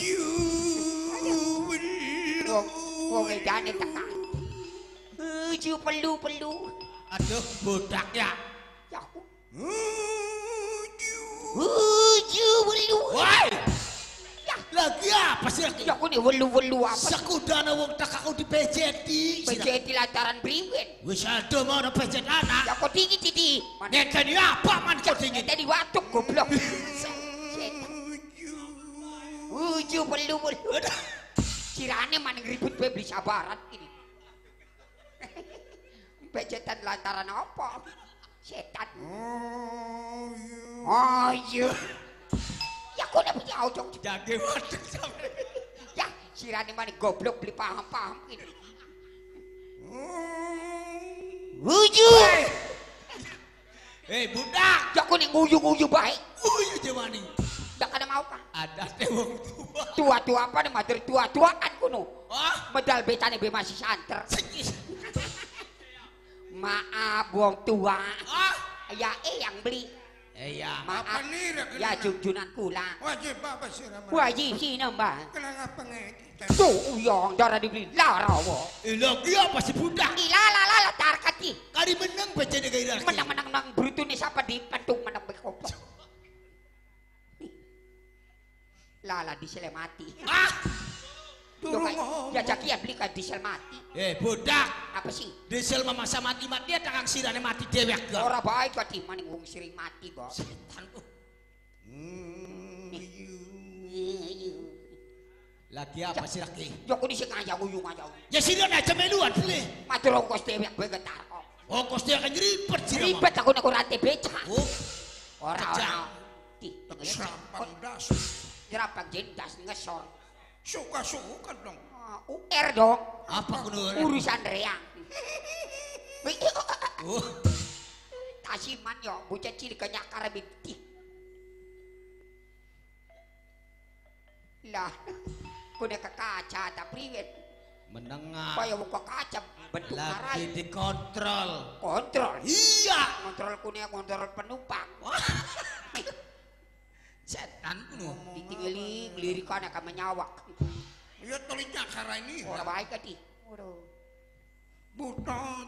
Speaker 6: Wong wong edane tekan. Uju perlu-perlu.
Speaker 7: Aduh budak ya.
Speaker 6: Ya aku. Uju perlu.
Speaker 7: Woi,
Speaker 6: Ya,
Speaker 7: lagi apa sih lagi?
Speaker 6: ya aku nih welu-welu apa?
Speaker 7: Sekudana wong tak aku dipejeti.
Speaker 6: Menjadi lantaran priwen.
Speaker 7: Wis ada mana pejet anak.
Speaker 6: Ya kok tinggi tidi. Mana
Speaker 7: Ngekeni apa man kau dingin?
Speaker 6: tadi watuk goblok. Uju perlu-perlu. Cirane mana ribut gue beli sabaran ini. Pejetan lantaran apa? Setan. Oh iya. Ya kok udah punya ojong.
Speaker 7: Jadi waduh sampai.
Speaker 6: Ya sirane mana goblok beli paham-paham ini. Uju.
Speaker 7: Hei budak.
Speaker 6: Ya kok nih nguyu-nguyu baik.
Speaker 7: Uyu jewani.
Speaker 6: Ya kada mau kan?
Speaker 7: Ada teh wong tua.
Speaker 6: Tua-tua apa nih mater tua-tuaan kuno.
Speaker 7: Ah,
Speaker 6: Medal betane be masih santer. Maaf wong tua.
Speaker 7: ah.
Speaker 6: Ya eh yang beli.
Speaker 7: Eh ya.
Speaker 6: Maaf.
Speaker 5: nih
Speaker 6: Ya junjunan kula.
Speaker 5: wajib apa sih ramah?
Speaker 6: Wajib sih nambah.
Speaker 5: Kenapa pengeditan?
Speaker 6: Tuh uyong darah dibeli larawo.
Speaker 7: Eh lagi apa sih budak?
Speaker 6: Ila la la la tarkati.
Speaker 7: Kali menang bejene gairah.
Speaker 6: Menang-menang nang brutu nih siapa di pentung menang bekopo. Lala diesel mati.
Speaker 7: Ah.
Speaker 6: Tuh kan ya jakian beli kan diesel mati.
Speaker 7: Eh budak.
Speaker 6: Apa sih?
Speaker 7: Diesel mamasa mati-mati dia takang sirane mati dewek ga.
Speaker 6: Ora baik kok di maning wong sering mati kok.
Speaker 7: Setan tuh. Lagi apa sih lagi?
Speaker 6: Yo kuni sing ngajak uyung aja.
Speaker 7: Ya sirane aja meluan beli.
Speaker 6: Matur ongkos dewek gue getar kok.
Speaker 7: Oh kos dia akan ribet sih.
Speaker 6: Ribet aku nek ora beca.
Speaker 7: Oh.
Speaker 6: Ora ora.
Speaker 7: Kejam.
Speaker 6: Di pengen
Speaker 5: Sampang das.
Speaker 6: jerapang jendas ngesor.
Speaker 5: Suka-suka dong.
Speaker 6: Ah, U R dong.
Speaker 7: Apa kudu?
Speaker 6: Urusan reang.
Speaker 7: Oh.
Speaker 6: Tasiman yo bocah cilik kanyak karabiti. Lah, kuda ke kaca tak priwet.
Speaker 7: Menengah.
Speaker 6: Kaya buka kaca bentuk
Speaker 7: Lagi
Speaker 6: ngarai.
Speaker 7: dikontrol.
Speaker 6: Kontrol.
Speaker 7: Iya.
Speaker 6: Kontrol kuning kontrol penumpang.
Speaker 7: Setan kudu.
Speaker 6: Ditinggali ngelirikan akan menyawak.
Speaker 5: Ya tolinya karena ini.
Speaker 6: Ora baik kadi. Waduh.
Speaker 5: Butot.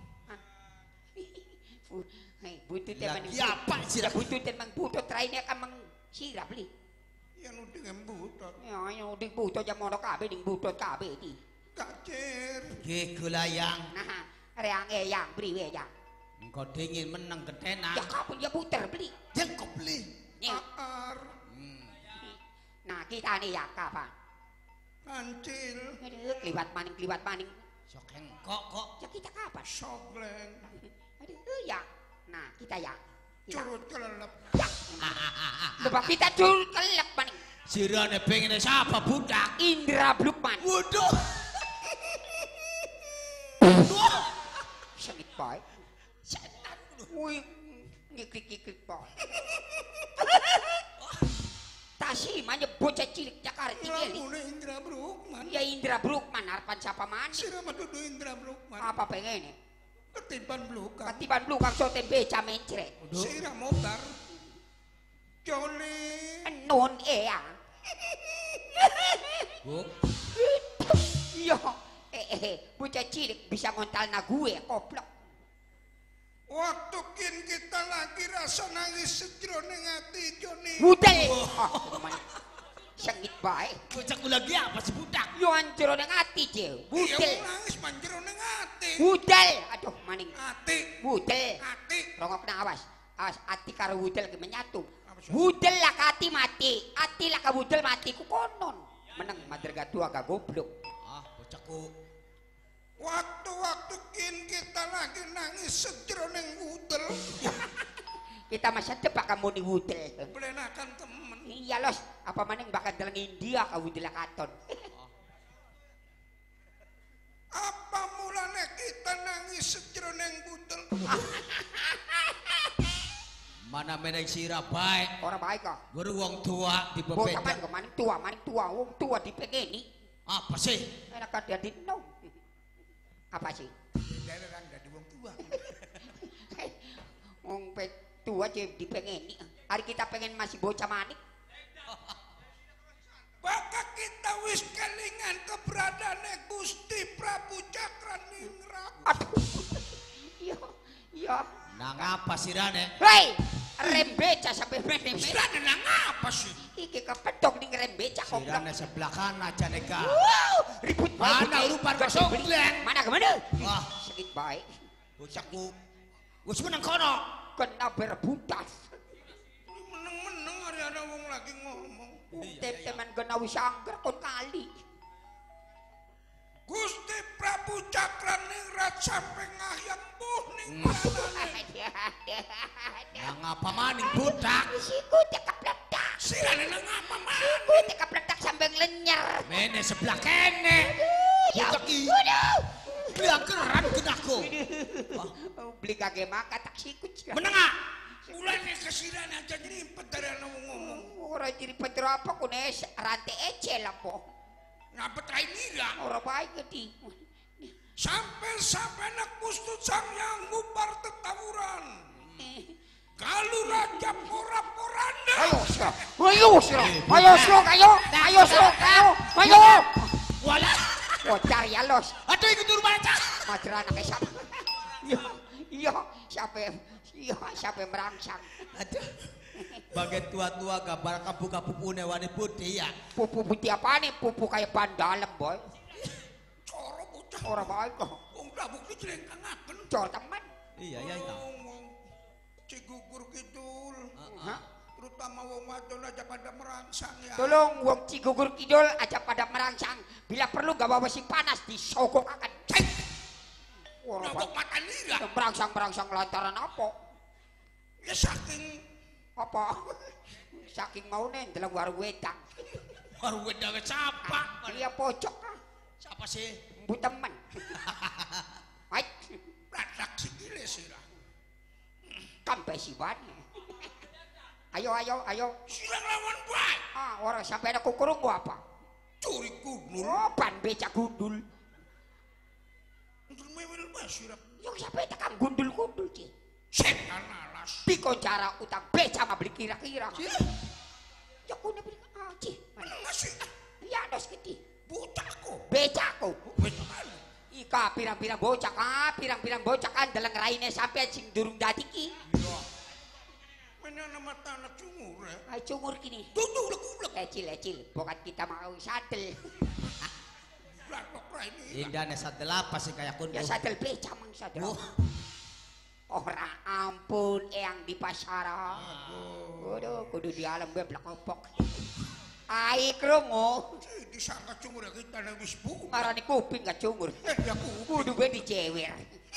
Speaker 6: Hei, butut
Speaker 7: Lagi
Speaker 6: emang
Speaker 7: apa sih
Speaker 6: ya
Speaker 7: lagi?
Speaker 6: butut emang butut raine akan meng sirap li.
Speaker 5: Yang udah dengan butot.
Speaker 6: Ya yang di butut jam mono kabeh ding butut kabeh di.
Speaker 5: Kacir.
Speaker 7: Ge gulayang.
Speaker 6: Nah, reang eyang priwe ya.
Speaker 7: Engkau dingin menang
Speaker 6: Ya
Speaker 7: ketena.
Speaker 6: kapun dia puter beli.
Speaker 7: Yang kau beli.
Speaker 6: Nih.
Speaker 5: Aar.
Speaker 6: Nah, kita nih ya kapan?
Speaker 5: Kancil.
Speaker 6: Aduh, kliwat maning kliwat maning.
Speaker 7: Sok engkok kok.
Speaker 6: Ya kita kapan?
Speaker 5: Sogleng.
Speaker 6: Aduh, ya. Nah, kita ya. Kita.
Speaker 5: Curut kelelep.
Speaker 6: Ya. Lebak kita curut kelep maning.
Speaker 7: Sirane pengen siapa budak?
Speaker 6: Indra Blukman.
Speaker 7: Waduh.
Speaker 6: Sengit boy. Setan. Wih, ngiklik-ngiklik boy. Tasi manya bocah cilik Jakarta tinggal.
Speaker 5: Lamun Indra Brukman.
Speaker 6: Ya Indra Indra Brukman harapan siapa mana?
Speaker 5: Sira madudu Indra Brukman.
Speaker 6: Apa pengen?
Speaker 5: Ketiban belukang.
Speaker 6: Ketiban belukang soten beca mencret.
Speaker 5: Sira motar. Joli.
Speaker 6: Non ea.
Speaker 3: Bu,
Speaker 6: Yo, eh eh, bocah cilik bisa ngontal na gue, koplok.
Speaker 5: Waktu kin kita lagi rasa nangis sejroning hati Joni.
Speaker 6: Budel. Oh, man. Sengit baik.
Speaker 7: Bocah ku lagi apa sih budak?
Speaker 6: Yo anjro nang ati, Je.
Speaker 5: Iya
Speaker 6: Budel.
Speaker 5: mau nangis manjroning hati.
Speaker 6: Budel. Aduh, maning.
Speaker 5: Hati.
Speaker 6: Budel.
Speaker 5: Hati.
Speaker 6: Rongok na awas. Awas ati karo budel ke menyatu.
Speaker 5: Apa sih?
Speaker 6: Budel lah ka ati mati. Ati lah ka budel mati ku konon. Meneng madraga tua ka goblok.
Speaker 7: Ah, bocah ku.
Speaker 5: Waktu-waktu kin kita lagi nangis sejroning udel.
Speaker 6: Kita masih tebak kamu nih budel.
Speaker 5: Belenakan temen.
Speaker 6: Iya los, apa maning bakal dalang India ka budel katon.
Speaker 5: Apa mulanya kita nangis sejroning udel?
Speaker 7: Mana meneng sira baik.
Speaker 6: Ora baik kok.
Speaker 7: Baru wong tua di
Speaker 6: Bocah
Speaker 7: bebeda.
Speaker 6: man kok maning tua, maning tua, wong tua dipengeni.
Speaker 7: Apa sih?
Speaker 6: Enak kan dia dinom. Apa sih?
Speaker 5: Dari orang dari wong tua.
Speaker 6: Wong pe tua aja dipengeni. Hari kita pengen masih bocah manik.
Speaker 5: Maka kita wis kelingan keberadaan Gusti Prabu Cakraningrat.
Speaker 6: Aduh. Iya, iya.
Speaker 7: Nang apa sirane?
Speaker 6: Hei, rem beca sampai rem beca.
Speaker 5: Sirane nang apa sih?
Speaker 6: Iki kepedok ning rem beca kok.
Speaker 7: Sirane sebelah kanan aja neka.
Speaker 6: Wow, ribut banget.
Speaker 7: Mana urupan kok sobleng?
Speaker 6: Mana kemana?
Speaker 7: Wah,
Speaker 6: Sakit baik.
Speaker 7: bocah ku. Wis meneng kono.
Speaker 6: Kena berbutas.
Speaker 5: Meneng-meneng hari ada wong lagi ngomong.
Speaker 6: Teman kena wis angger kon kali.
Speaker 5: Gusti Prabu Cakraningrat sampai ngayang buh ning badanane.
Speaker 7: Nang apa maning budak?
Speaker 6: Siku tekapletak.
Speaker 5: Sirane nang apa mah?
Speaker 6: Siku tekapletak sampai lenyer.
Speaker 7: Mene sebelah kene.
Speaker 6: Ya,
Speaker 7: Budak i.
Speaker 6: aduh.
Speaker 7: Bilang keran genaku.
Speaker 6: Oh, beli kage maka tak sikut.
Speaker 7: Meneng ah.
Speaker 5: Mulane kesirane aja nyerimpet dari ana wong ngomong.
Speaker 6: Ora jadi petro apa kunes rantai ecel apa.
Speaker 5: Ngapet rai nira.
Speaker 6: Ora baik gede.
Speaker 5: Sampai-sampai nak Gusti Sang yang ngubar tetawuran. Kalau raja pora-poranda.
Speaker 6: Ayo, Sro. Ayo, Sro. Ayo, Sro, ayo. Ayo, Sro, ayo. Ayo.
Speaker 7: Wala.
Speaker 6: Bocah ya los.
Speaker 7: Aduh ikut rumah aja.
Speaker 6: Madra anak siapa? Iya, iya. Siapa? Iya, siapa merangsang?
Speaker 7: Aduh. Bagai tua-tua gambar kapu-kapu wani putih ya.
Speaker 6: Pupu putih apa nih? Pupu kayak ban dalam, boy.
Speaker 5: Coro bocah.
Speaker 6: Orang baik kok.
Speaker 5: Wong Prabu ki jlengkangaken.
Speaker 6: Cor teman.
Speaker 7: Iya iya iya.
Speaker 5: Wong Cigugur Kidul.
Speaker 6: Hah?
Speaker 5: Terutama wong wadon aja pada merangsang ya.
Speaker 6: Tolong wong Cigugur Kidul aja pada merangsang. Bila perlu gak bawa besi panas disogok akan cek. Orang
Speaker 5: Nyogok mata nira.
Speaker 6: merangsang-merangsang lantaran apa?
Speaker 5: Ya saking
Speaker 6: Apa? Saking mau nih dalam warung wedang.
Speaker 7: Baru wedang siapa?
Speaker 6: Dia pojok ah.
Speaker 7: Siapa sih?
Speaker 6: Bu teman. Baik.
Speaker 5: radak sikile sira.
Speaker 6: Kampai si bani. Ayo ayo ayo.
Speaker 5: Silang lawan bae.
Speaker 6: Ah, orang sampai ada kukurung gua apa?
Speaker 5: Curi kudul.
Speaker 6: Oh, ban becak gundul.
Speaker 5: Untuk mewel bae sira.
Speaker 6: Yang sampai tekan gundul-gundul sih.
Speaker 5: Setan alas.
Speaker 6: Piko cara utang beca mah beli kira-kira. Ya kuna beli ah cih.
Speaker 5: Masih
Speaker 6: Ya dos gede.
Speaker 5: butakku.
Speaker 6: Becaku.
Speaker 5: Betul.
Speaker 6: Ika pirang-pirang bocak ah, pirang-pirang bocak kan dalang raine sampai sing durung dadi ki.
Speaker 5: Mana nama tanah cungur ya?
Speaker 6: Ay cungur kini.
Speaker 5: Tutup lah kublak.
Speaker 6: Ecil ecil, pokat kita mau sadel.
Speaker 5: Blakok lah ini.
Speaker 7: Indahnya satu lapas sih kayak kun.
Speaker 6: Ya sadel beca mang sadel.
Speaker 7: Oh.
Speaker 6: Ora ampun eyang di pasaran. Waduh, kudu di alam gue blakopok. Ai krungu.
Speaker 5: Disangka cungur ya kita nang wis bu.
Speaker 6: Ngarani kuping gak cungur.
Speaker 5: Eh ya ku.
Speaker 6: Kudu gue dicewer.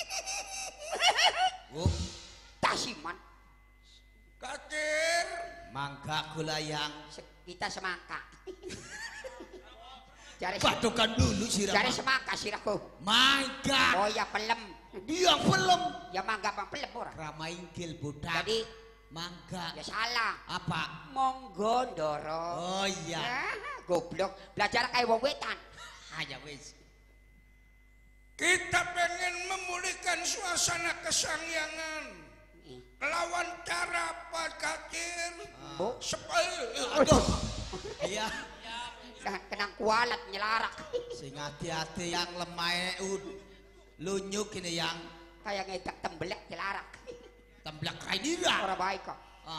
Speaker 7: Oh,
Speaker 6: Tasiman.
Speaker 5: Kakir.
Speaker 7: mangga gulayang.
Speaker 6: Kita semangka. Cari
Speaker 7: Batukan dulu sih
Speaker 6: cari semangka sirahku.
Speaker 7: Mangga.
Speaker 6: Oh ya pelem.
Speaker 7: Dia belum.
Speaker 6: Ya mangga bang pelem ora.
Speaker 7: Rama inggil budak.
Speaker 6: Jadi
Speaker 7: mangga.
Speaker 6: ya salah.
Speaker 7: Apa?
Speaker 6: Monggo ndoro.
Speaker 7: Oh iya.
Speaker 6: Ah, goblok. Belajar kayak wong wetan.
Speaker 7: Ya wis.
Speaker 5: Kita pengen memulihkan suasana kesangyangan. Lawan cara apa Kacir?
Speaker 6: Bu.
Speaker 5: Supaya
Speaker 7: Aduh. Iya.
Speaker 6: Nah, kenang kualat nyelarak.
Speaker 7: Sing hati-hati yang lemah ud. Lunyuk ini yang
Speaker 6: Kayak ngedak tembelek nyelarak.
Speaker 7: temblak kaidira.
Speaker 6: Ora baik kok.
Speaker 7: Ah.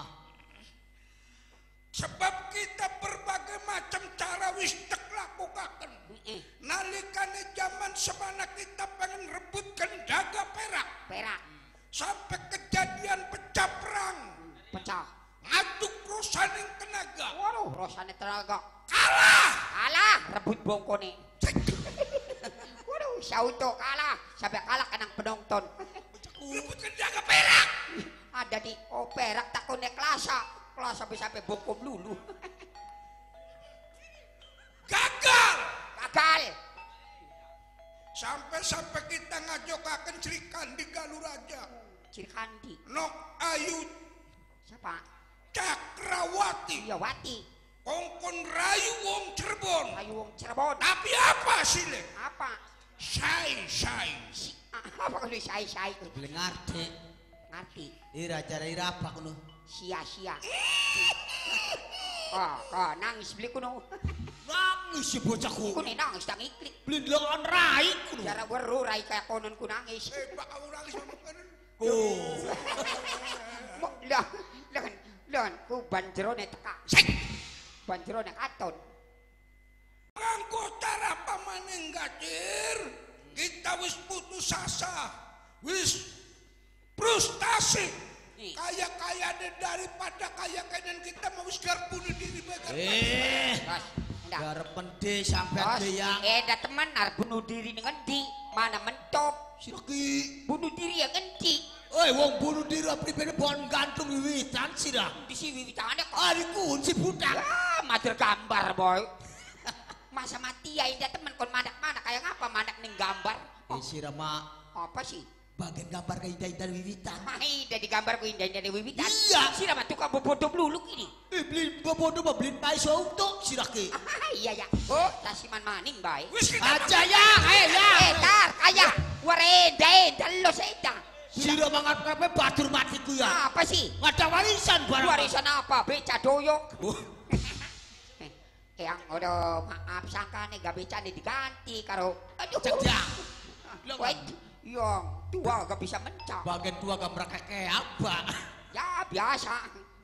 Speaker 5: sebab kita berbagai macam cara wis tek lakukaken.
Speaker 6: Heeh.
Speaker 5: Nalikane zaman semana kita pengen rebutkan daga perak.
Speaker 6: Perak.
Speaker 5: Sampai kejadian pecah perang.
Speaker 6: Pecah.
Speaker 5: Ngaduk rosaning tenaga.
Speaker 6: Waduh, rosane tenaga.
Speaker 5: Kalah.
Speaker 6: Kalah, rebut bongkone. Waduh, Sauto kalah. Sampai kalah kenang penonton.
Speaker 5: Rebutkan daga perak.
Speaker 6: Ada di oh perak takone klasa. Klasa sampai bongkom lulu.
Speaker 5: Gagal.
Speaker 6: Gagal.
Speaker 5: Sampai-sampai kita ngajokaken Srikandi Galuraja.
Speaker 6: Cirkandi.
Speaker 5: Nok Ayu
Speaker 6: Siapa?
Speaker 5: Cakrawati.
Speaker 6: Iya Wati.
Speaker 5: Kongkon rayu wong Cirebon.
Speaker 6: Ayu wong Cirebon.
Speaker 5: Tapi apa sile?
Speaker 6: Apa?
Speaker 5: Sai-sai.
Speaker 6: Apa kalau say-say?
Speaker 7: Boleh ngerti.
Speaker 6: Ngerti.
Speaker 7: Ira cara ira apa kuno?
Speaker 6: Sia-sia. Oh, oh, nangis beli kuno.
Speaker 7: Nangis si bocahku.
Speaker 6: Kuno nangis tak iklik.
Speaker 7: Beli lengan rai kuno.
Speaker 6: Cara weru rai kayak konon ku nangis.
Speaker 5: Eh, bak kamu nangis sama kanan.
Speaker 7: Oh.
Speaker 6: Mo lah, lan lan ku banjerone teka. Banjerone katon.
Speaker 5: Nganggo cara pamaning Gacir. Kita wis putus asa. Wis frustasi. Kaya-kaya daripada kaya kanan kita mau wis gar bunuh diri bae.
Speaker 7: Eh.
Speaker 6: Bos, ndak.
Speaker 7: Garep pende sampean
Speaker 6: Bos,
Speaker 7: deyang.
Speaker 6: eh dah teman arep bunuh diri ning endi? Mana mentop?
Speaker 7: Siraki.
Speaker 6: Bunuh diri yang endi?
Speaker 7: Oi wong bunuh diri pribadi bon gantung wiwitan sira.
Speaker 6: Di sini wiwitane kok.
Speaker 7: Ah dikunci budak.
Speaker 6: Ya, mater gambar, boy. Masa mati ya indah temen kon manak-manak kayak ngapa manak ning gambar?
Speaker 7: Eh sira mak
Speaker 6: Apa sih?
Speaker 7: bagian gambar ke indah-indah wiwitan.
Speaker 6: Hai, dari gambar ku indah-indah wiwitan.
Speaker 7: Iya.
Speaker 6: Sira mah tukang bobodoh luluk ini.
Speaker 7: Eh beli bobodo mah beli pai auto siraki.
Speaker 6: Ah, iya ya. Oh, tasiman maning bae.
Speaker 5: Wis kita
Speaker 7: Aja ya, eh ya.
Speaker 6: Eh, tar, kaya. Wareda, eh, dalo seda.
Speaker 7: Sira mangat kape batur matiku ya.
Speaker 6: Apa sih?
Speaker 7: Ngada warisan barang.
Speaker 6: Warisan apa? Beca doyok.
Speaker 7: Oh.
Speaker 6: Eh, yang udah maaf sangkane gak becane diganti karo. Aduh.
Speaker 7: Cedang.
Speaker 6: Wait, yang tua gak bisa mencak.
Speaker 7: Bagian tua gambar kayak apa?
Speaker 6: Ya biasa.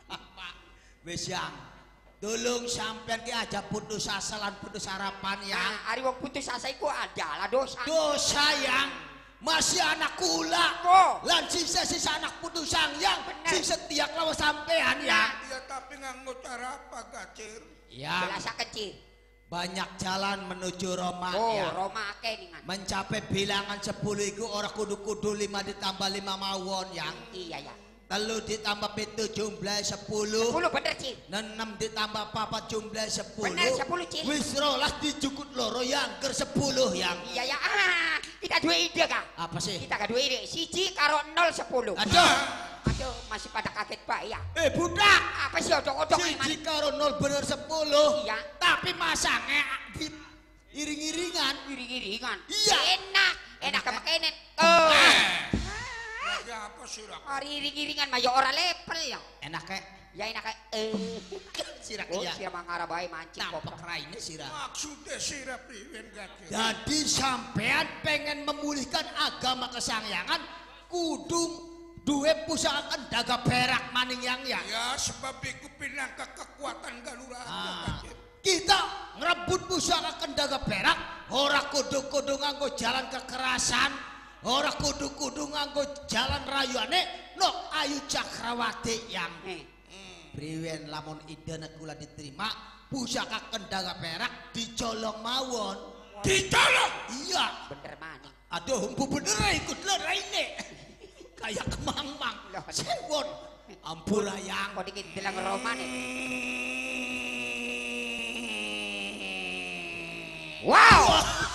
Speaker 7: Wis yang tolong sampean ki aja putus asa lan putus harapan ya.
Speaker 6: Nah, hari wong putus asa iku adalah dosa.
Speaker 7: Dosa yang masih anak kula.
Speaker 6: Oh.
Speaker 7: Lan sisa-sisa anak putus yang
Speaker 6: Bener.
Speaker 7: sing setia lawan sampean ya.
Speaker 5: ya tapi nganggo cara apa Gacir?
Speaker 7: Ya,
Speaker 6: Belasa kecil.
Speaker 7: banyak jalan menuju Roma
Speaker 6: Oh,
Speaker 7: ya.
Speaker 6: Roma akeh ningan.
Speaker 7: Mencapai bilangan sepuluh itu orang kudu-kudu lima ditambah lima mawon yang
Speaker 6: Iya ya.
Speaker 7: telu ditambah pitu jumlah sepuluh.
Speaker 6: Sepuluh bener sih.
Speaker 7: enam ditambah papat jumlah sepuluh.
Speaker 6: Bener, sepuluh, Cik.
Speaker 7: Wis rolas dijukut loro yang ke sepuluh yang.
Speaker 6: Iya ya. Ah, kita dua ide kah?
Speaker 7: Apa sih?
Speaker 6: Kita dua ide. Siji karo nol sepuluh.
Speaker 7: Aduh.
Speaker 6: Aduh, masih pada kaget pak ya.
Speaker 7: Eh budak.
Speaker 6: Apa sih odong-odong
Speaker 7: Siji karo nol bener sepuluh.
Speaker 6: Iya.
Speaker 7: Tapi masangnya di iring-iringan.
Speaker 6: Iring-iringan.
Speaker 7: Iya.
Speaker 6: Enak. Enak sama kenen. Oh.
Speaker 5: Ya apa sih rak?
Speaker 6: Hari iring-iringan mah ya ora level ya.
Speaker 7: Enak kayak
Speaker 6: Ya enak kayak eh.
Speaker 7: sirak
Speaker 6: Oh,
Speaker 7: iya.
Speaker 6: sira mangara bae mancing
Speaker 7: Nampak
Speaker 6: kok.
Speaker 7: raine sirah.
Speaker 5: Maksudnya sirap priwen Gacir.
Speaker 7: Jadi sampean pengen memulihkan agama kesangyangan kudu duwe pusaka daga perak maning yang ya.
Speaker 5: Ya sebab iku pinangka kekuatan Galuraja
Speaker 7: Ah,
Speaker 5: Gacir.
Speaker 7: kita ngerebut pusaka kendaga perak ora kudu-kudu nganggo jalan kekerasan, ora kudu-kudu nganggo jalan rayuane no Ayu Cakrawati yang
Speaker 6: Eh.
Speaker 7: priwen lamun idene kula diterima pusaka kendaga perak dicolong mawon.
Speaker 5: Dicolong.
Speaker 7: Iya.
Speaker 6: Bener maning.
Speaker 7: Aduh, empu bener ikut raine. Kayak kemang-mang. Sewon. Ampura yang.
Speaker 6: Kok dikit bilang Roma nih. Wow.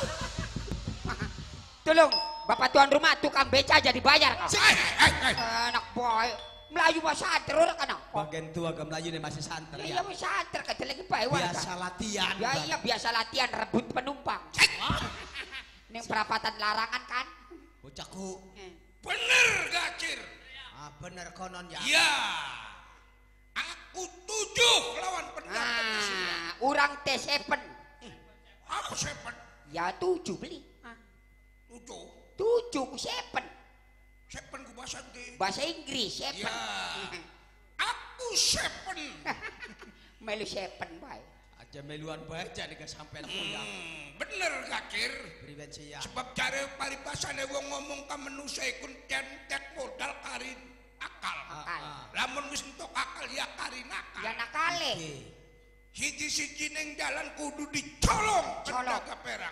Speaker 6: Tolong, Bapak tuan rumah tukang beca jadi bayar kau.
Speaker 5: Eh, eh, eh.
Speaker 6: Enak boy. Melayu masa terus kan.
Speaker 7: Bagian tua ke Melayu ini masih santer
Speaker 6: Iya
Speaker 7: ya.
Speaker 6: wis santer kadang lagi bae wae.
Speaker 7: Biasa latihan.
Speaker 6: Ya iya biasa latihan rebut penumpang. Ning perapatan larangan kan.
Speaker 7: Bocahku.
Speaker 5: Bener gacir.
Speaker 7: Ah bener konon ya.
Speaker 5: Ya. Aku tujuh lawan pendapat Sira.
Speaker 6: Nah, urang T tujuh.
Speaker 5: Apa sepen?
Speaker 6: Ya tujuh beli. Ah,
Speaker 5: Tujuh.
Speaker 6: tujuh ku sepen.
Speaker 5: Sepen ku bahasa Inggris.
Speaker 6: Bahasa Inggris sepen.
Speaker 5: Ya. Aku sepen.
Speaker 6: Melu sepen bae.
Speaker 7: Aja meluan baca nih kesampean pulang.
Speaker 5: Hmm, bener gacir.
Speaker 7: Prevensi ya.
Speaker 5: Sebab cara paribasane wong ngomong ka manusia iku tentek modal karin akal.
Speaker 6: Akal.
Speaker 5: Lamun wis entuk akal ya karin akal.
Speaker 6: Ya nakale.
Speaker 5: Siji-siji ning jalan kudu dicolong
Speaker 6: Colong.
Speaker 5: pendaga perak.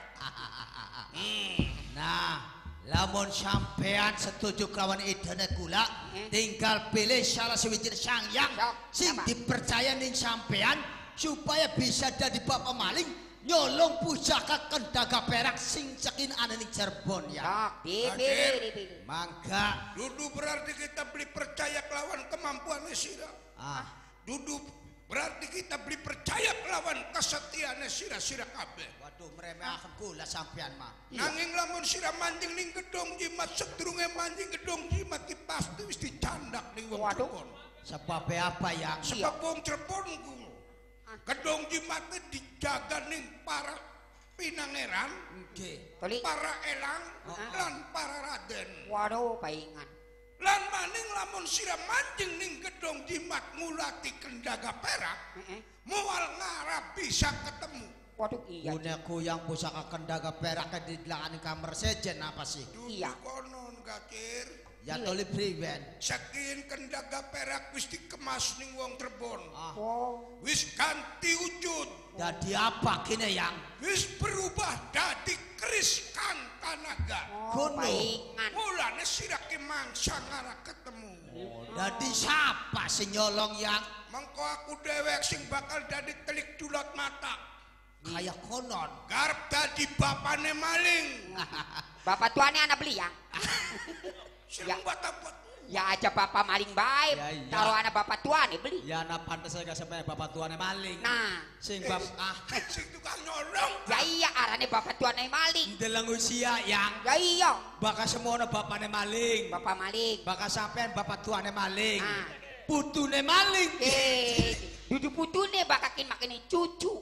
Speaker 7: Nah, lamun sampean setuju kelawan idene kula,
Speaker 6: Hmm.
Speaker 7: tinggal pilih salah sawiji sangyang
Speaker 6: Sok,
Speaker 7: sing
Speaker 6: apa?
Speaker 7: dipercaya ning sampean supaya bisa jadi bapak maling nyolong pusaka kendaga perak sing cekin ana ning Cirebon ya.
Speaker 6: Sok, dipilih, dipilih.
Speaker 7: Mangga
Speaker 5: Dudu berarti kita beli percaya kelawan kemampuan Sira.
Speaker 7: ah
Speaker 5: Dudu berarti kita beli percaya kelawan kesetiaan Sira Sira kabeh.
Speaker 7: waduh meremehkan kula sampean mah.
Speaker 5: Nanging lamun Sira manjing ning gedong jimat sedurunge manjing gedong jimat ki pasti wis dicandak ning wong
Speaker 6: Waduh.
Speaker 5: Cirebon.
Speaker 7: Sebab apa yang
Speaker 5: Sebab wong Cirebon ku gedong jimatnya dijaga ning para pinangeran,
Speaker 7: nggih.
Speaker 6: Toli.
Speaker 5: para elang, lan para raden.
Speaker 6: Waduh, paingan.
Speaker 5: Lan maning lamun Sira manjing ning gedong jimat ngulati kendaga perak,
Speaker 6: Heeh.
Speaker 5: mual ngarap bisa ketemu.
Speaker 6: Waduh, iya.
Speaker 7: Guneku yang pusaka kendaga perak di delangan kamar sejen apa sih?
Speaker 5: Dudu
Speaker 6: Iya.
Speaker 5: konon gacir.
Speaker 7: Ya toli priwen.
Speaker 5: Saking kendaga perak wis dikemas ning wong Cirebon.
Speaker 6: Oh,
Speaker 5: Wis ganti wujud.
Speaker 7: Jadi apa kini yang?
Speaker 5: Wis berubah dadi keris kang kanaga.
Speaker 6: oh
Speaker 7: Kuno.
Speaker 6: paingan.
Speaker 5: Mulane Sira ki mangsa ngara ketemu.
Speaker 7: Jadi siapa sing nyolong yang
Speaker 5: Mengko aku dewek sing bakal dadi telik culot mata.
Speaker 7: kayak konon?
Speaker 5: Garep dadi bapane maling.
Speaker 6: Bapak tuane anak beli ya?
Speaker 5: Sing
Speaker 6: Ya.
Speaker 5: buat apa?
Speaker 6: Ya aja bapak maling baik.
Speaker 7: Ya, iya.
Speaker 6: Taruh anak bapak tuane beli.
Speaker 7: Ya na pantes saya gak sampai bapak tuane maling.
Speaker 6: Nah,
Speaker 7: Sing bab ah
Speaker 5: Sing tukang nyolong.
Speaker 6: ya iya arane bapak tuane maling.
Speaker 7: delang usia yang
Speaker 6: Ya iya,
Speaker 7: bakal semuanya bapaknya maling.
Speaker 6: bapak maling.
Speaker 7: Bakal sampean bapak tuane maling.
Speaker 6: Nah.
Speaker 7: Putune maling.
Speaker 6: Eh, duduk putune bakakin makin cucu.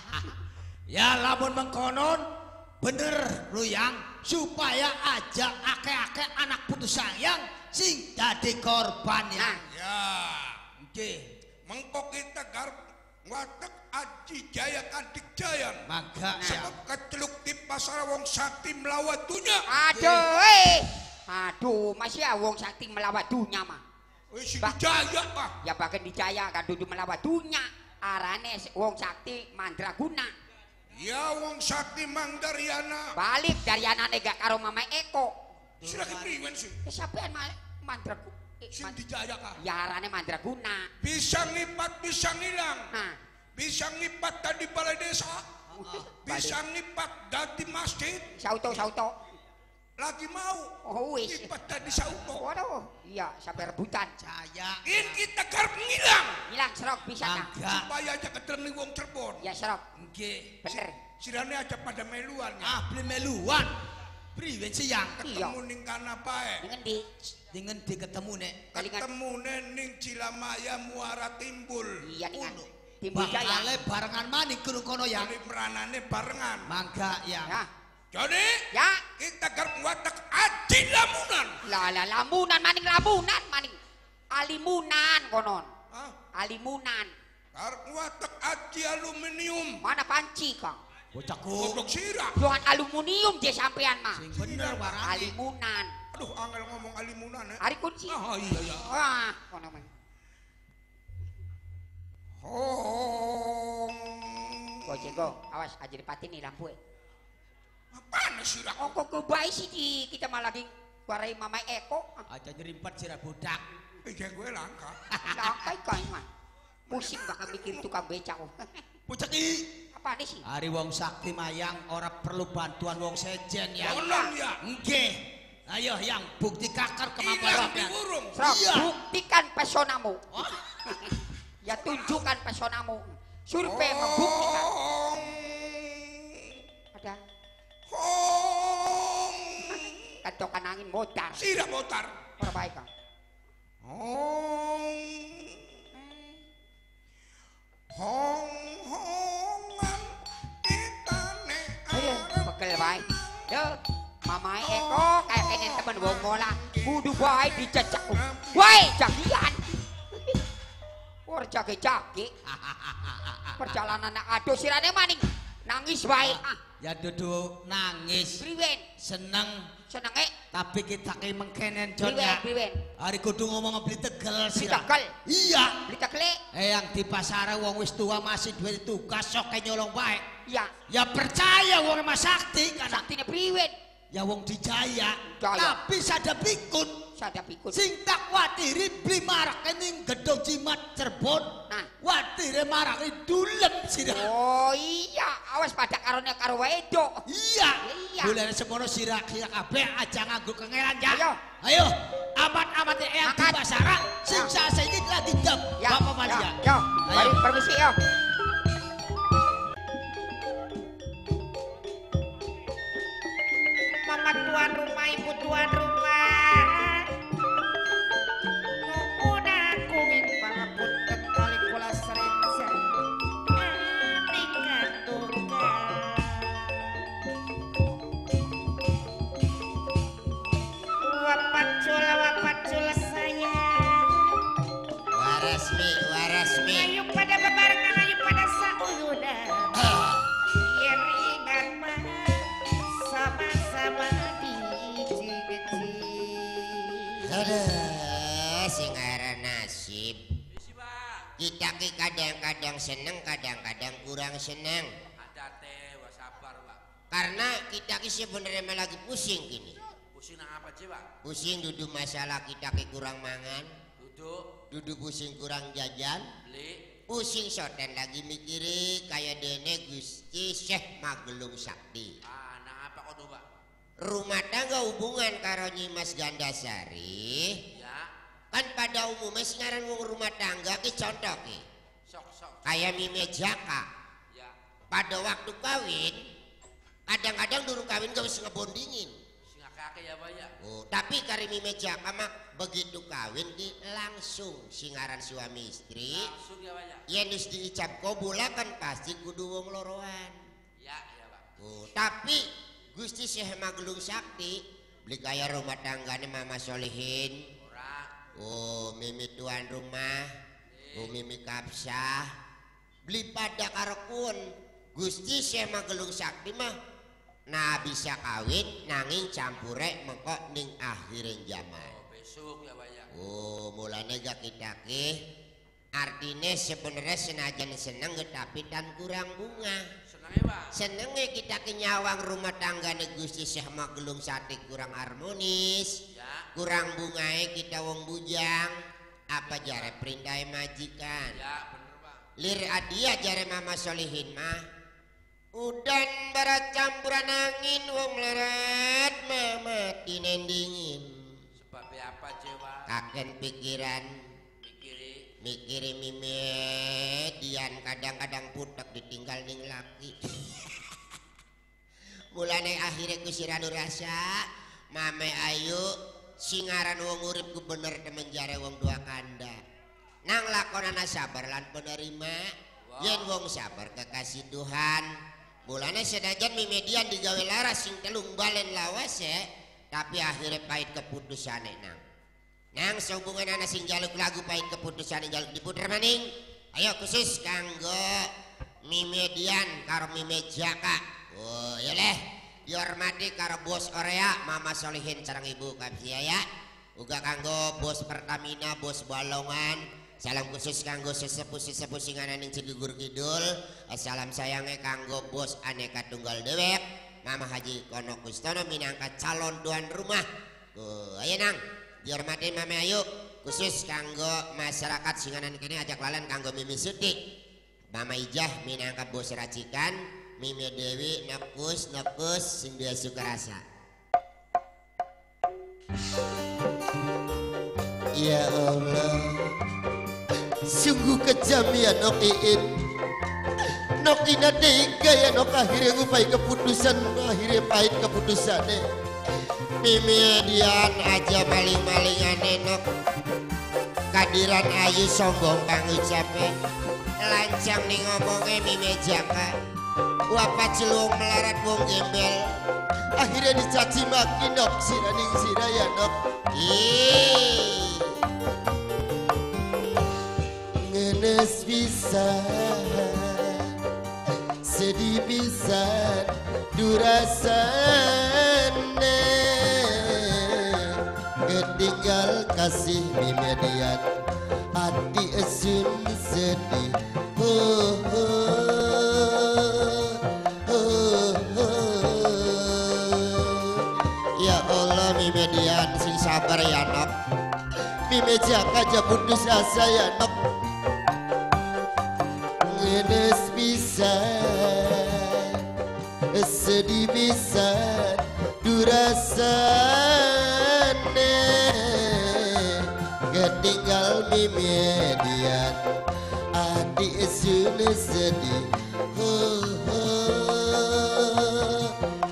Speaker 7: Ya lamun mengkonon bener lu yang supaya aja ake-ake anak putu sayang sing dadi korban ya.
Speaker 6: Nah,
Speaker 5: Ya.
Speaker 7: Nggih.
Speaker 5: Mengko kita garep watek Aji Jaya Kadik Jayan.
Speaker 7: Mangga ya.
Speaker 5: Sebab keceluk di pasar wong sakti melawat dunya.
Speaker 6: aduh eh. Aduh, masih ya wong sakti melawat dunia mah.
Speaker 5: Wis
Speaker 6: Bah.
Speaker 5: Jaya kah?
Speaker 6: Ya bagian dicaya kan duduk melawat dunia. Arane wong sakti mandraguna.
Speaker 5: Ya wong sakti Mangdaryana.
Speaker 6: Balik dari anane gak karo mama Eko.
Speaker 5: Sira ki priwen sih?
Speaker 6: Eh, Sampean ma- mandraguna. Eh,
Speaker 5: Sing
Speaker 6: man-
Speaker 5: dijaya kah?
Speaker 6: ya arane mandraguna.
Speaker 5: Bisa ngipat bisa ngilang.
Speaker 6: Nah,
Speaker 5: Bisa ngipat tadi balai desa. Bisa ngipat dadi masjid.
Speaker 6: sauto sauto.
Speaker 5: Lagi mau
Speaker 6: Oh wis.
Speaker 5: ngipat tadi sauto.
Speaker 6: Waduh, iya sampai rebutan.
Speaker 7: Saya
Speaker 5: In kita garep ngilang.
Speaker 6: Hilang serok bisa nah.
Speaker 7: mangga.
Speaker 5: Supaya aja kedeleng ning wong Cirebon.
Speaker 6: Ya serok.
Speaker 7: Nggih.
Speaker 6: Bener.
Speaker 5: Sirane aja pada meluannya.
Speaker 7: Ah beli meluan. Priwen sih yang
Speaker 6: Iya.
Speaker 5: Ketemu ning kana bae.
Speaker 6: Dengan di
Speaker 7: dengan di ketemu nek.
Speaker 6: Kalingan.
Speaker 5: Ketemune ning Cilamaya Muara Timbul.
Speaker 6: Iya dengan
Speaker 7: Uno.
Speaker 6: timbul jaya.
Speaker 7: Bakale barengan maning kurung kono yang.
Speaker 5: Kali meranane barengan.
Speaker 7: Mangga yang.
Speaker 6: Ya,
Speaker 5: Jadi
Speaker 6: ya.
Speaker 5: kita garep watek Aji Lamunan.
Speaker 6: Lala lamunan maning lamunan maning. Alimunan konon.
Speaker 5: Hah?
Speaker 6: Alimunan.
Speaker 5: Garep watek Aji Aluminium.
Speaker 6: Mana panci kang?
Speaker 7: Bocahku.
Speaker 5: Goblok sirah.
Speaker 6: Jangan aluminium je sampean mah.
Speaker 7: Sing bener warane.
Speaker 6: Alimunan.
Speaker 5: Aduh, angel ngomong alimunan ya.
Speaker 6: Hari kunci.
Speaker 5: Ah iya ya.
Speaker 6: Wah, kono man.
Speaker 5: Hong.
Speaker 6: Go jego, awas aja dipatin nih lampu.
Speaker 5: Apaan sirah?
Speaker 6: Oh kok kebaik sih Ci? Kita malah lagi warai mama Eko.
Speaker 7: Aja nyerimpet sira budak.
Speaker 5: Iya gue langka.
Speaker 6: Langkai kain mah. Pusing bakal mikir tukang becak.
Speaker 7: Bocah ki.
Speaker 6: Apa nih sih?
Speaker 7: Hari wong sakti mayang ora perlu bantuan wong sejen ya.
Speaker 5: Tolong ya.
Speaker 7: Nggih. Ayo yang bukti kakar
Speaker 5: Hilang
Speaker 7: kemampuan.
Speaker 5: diurung.
Speaker 6: Serok,
Speaker 7: Iya.
Speaker 6: buktikan pesonamu. Ya tunjukkan pesonamu. Survei membuktikan.
Speaker 5: Hong.
Speaker 6: Ada
Speaker 5: Hong.
Speaker 6: katokan angin motar.
Speaker 5: Sira motar.
Speaker 6: Perbaikan.
Speaker 5: Hong. Hong hongan itane
Speaker 6: Ayo, bekel baik. Yo, mama Eko kayak kene temen wong mola. Kudu bae dicecek. Woi, jagian. Or jage-jage. Perjalanan anak ado sirane maning. Nangis bae.
Speaker 7: Ya duduk nangis.
Speaker 6: Priwen,
Speaker 7: Seneng.
Speaker 6: senenge.
Speaker 7: Tapi kita ki mengkenen Jon
Speaker 6: Priwen,
Speaker 7: ya.
Speaker 6: priwen.
Speaker 7: Hari kudu ngomong beli tegel
Speaker 6: Beli
Speaker 7: sira.
Speaker 6: tegel.
Speaker 7: Iya.
Speaker 6: Beli tekle.
Speaker 7: Eh yang di pasar wong wis tua masih duwe tugas sok kayak nyolong bae.
Speaker 6: Ya,
Speaker 7: Ya percaya wong Mas Sakti kan.
Speaker 6: saktine priwen.
Speaker 7: Ya wong dijaya.
Speaker 6: Jaya.
Speaker 7: Tapi sada pikun.
Speaker 6: Sadap ikut.
Speaker 7: Sing tak watiri beli marak ning gedung Cimat Cirebon.
Speaker 6: Nah.
Speaker 7: Watire marak dulem sira.
Speaker 6: Oh iya, awas pada karone karo wedok.
Speaker 7: Iya.
Speaker 6: Iya.
Speaker 7: Bulan semono sira-sira kabeh aja nganggo kengeran ya.
Speaker 6: Ayo.
Speaker 7: Ayo. Amat-amat yang di
Speaker 6: Angkat.
Speaker 7: pasaran sing sasa iki lagi dam.
Speaker 6: Ya,
Speaker 7: Bapak Malia.
Speaker 6: Yo, yo.
Speaker 7: Ayo.
Speaker 6: Mari permisi yo. Mama tuan rumah, ibu tuan rumah. Nuhun aku ing pangapunten kali kula serenca. Aning katurga. Wapacul, wapacul sayang.
Speaker 7: Warasmi, warasmi.
Speaker 6: Ayo pada bebarengan, ayo pada sauyudan. Biar ringan mah sama-sama dicigeci.
Speaker 8: Aduh, sing aran nasib. Kita ki kadang-kadang seneng, kadang-kadang kurang seneng.
Speaker 3: Ada teh, wah sabar pak.
Speaker 8: Karena kita ki sebenarnya malah lagi pusing gini.
Speaker 3: Pusing nang apa sih pak?
Speaker 8: Pusing duduk masalah kita ki kurang mangan,
Speaker 3: Duduk,
Speaker 8: duduk pusing kurang jajan,
Speaker 3: beli.
Speaker 8: pusing soten lagi mikiri kayak dene Gusti Syekh Magelung Sakti.
Speaker 3: Ah, nang apa kau pak?
Speaker 8: Rumah tangga hubungan karo Nyi Mas Gandasari.
Speaker 3: Ya,
Speaker 8: Kan pada umumnya sekarang wong rumah tangga ki contoh ki.
Speaker 3: sok sok.
Speaker 8: Kayak Mime Jaka.
Speaker 3: Ya,
Speaker 8: Pada waktu kawin, kadang-kadang durung kawin gak bisa ngebondingin.
Speaker 3: sing akeh ya pak ya.
Speaker 8: Oh, tapi kari Mime Jaka mah begitu kawin di langsung singaran suami istri.
Speaker 3: Langsung ya pak ya.
Speaker 8: Yen wis diicap kobula kan pasti kudu wong loroan.
Speaker 3: Ya, ya pak.
Speaker 8: Oh, tapi Gusti Syekh Magelung Sakti beli kaya rumah tanggane Mama Solihin.
Speaker 3: Ora,
Speaker 8: Oh, Mimi tuan rumah, oh Mimi kapsah, beli pada karakun Gusti Syekh Magelung Sakti mah, nah bisa kawin nanging campure mengkok ning akhirin zaman.
Speaker 3: oh besok ya pak ya.
Speaker 8: Oh, mulane gak kita ki, artinya sebenarnya senajan seneng tapi tan kurang bunga.
Speaker 3: Senang ya pak.
Speaker 8: Senenge kita ki nyawang rumah tanggane Gusti Syekh Magelung Sakti kurang harmonis.
Speaker 3: Ya,
Speaker 8: Kurang bungae kita wong bujang, apa jare perindahe majikan.
Speaker 3: ya bener pak.
Speaker 8: Lir adia jare Mama Solihin mah, udan barat campuran angin wong leret mama tinen dingin.
Speaker 3: Sebabnya apa sih pak?
Speaker 8: Kaken pikiran
Speaker 3: Mikiri.
Speaker 8: mikiri mime dian kadang-kadang putek ditinggal ning laki. Mulane akhirnya kusiranu rasa mame ayu singaran wong urip ku bener temen jare wong dua kanda. Nang lakonana sabar lan penerima. Yen wong sabar kekasih Tuhan. Mulane sedajan mimedian digawe laras sing telung balen lawas ya. Tapi akhirnya pahit keputusane nang. Nang sehubungan anak sing jaluk lagu pahit keputusane jaluk diputer maning. Ayo khusus kanggo mimedian karo Mime Jaka. Oh ya leh. Dihormati karo bos Korea Mama Solihin sareng ibu kapsia ya. Uga kanggo bos Pertamina, bos Balongan. Salam khusus kanggo sesepuh-sesepuh sing ana ning Cigugur Kidul. Salam sayange kanggo bos Aneka Tunggal Dewek Mama Haji Kono Kustono minangka calon tuan rumah. Oh, ayo nang dihormati Mama Ayu. Khusus kanggo masyarakat sing ana kene ajak lalan kanggo Mimi Suti. Mama Ijah minangka bos racikan. Mimi Dewi nekus nekus sing dia suka rasa. Ya Allah, sungguh kejam ya Nok Iin. Nok ina tega ya Nok, akhirnya ngupai keputusan, akhirnya pahit keputusannya. Mimi Dian aja maling-malingan Nok. Kadiran ayu sombong kang ucape. Lancang nih ngomongnya Mimi Jaka. Wapa celung melarat wong gembel. Akhirnya dicaci maki Nok, siraning sira ya Nok. Ih, ngenes bisa, sedih bisa, durasane. Ketinggal kasih mimedian, hati esun sedih. Oh, oh, oh, oh. Ya Allah mimedian sing sabar ya Nok. Mime Jaka aja putus asa ya Nok. Ngenes bisa, sedih bisa, durasane. Ketinggal mimedian, hati esun sedih. Oh, oh,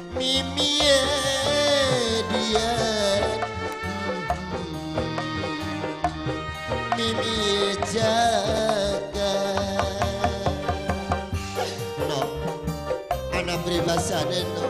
Speaker 8: mimedian, Mimi Jaka. No, anak peribasane no.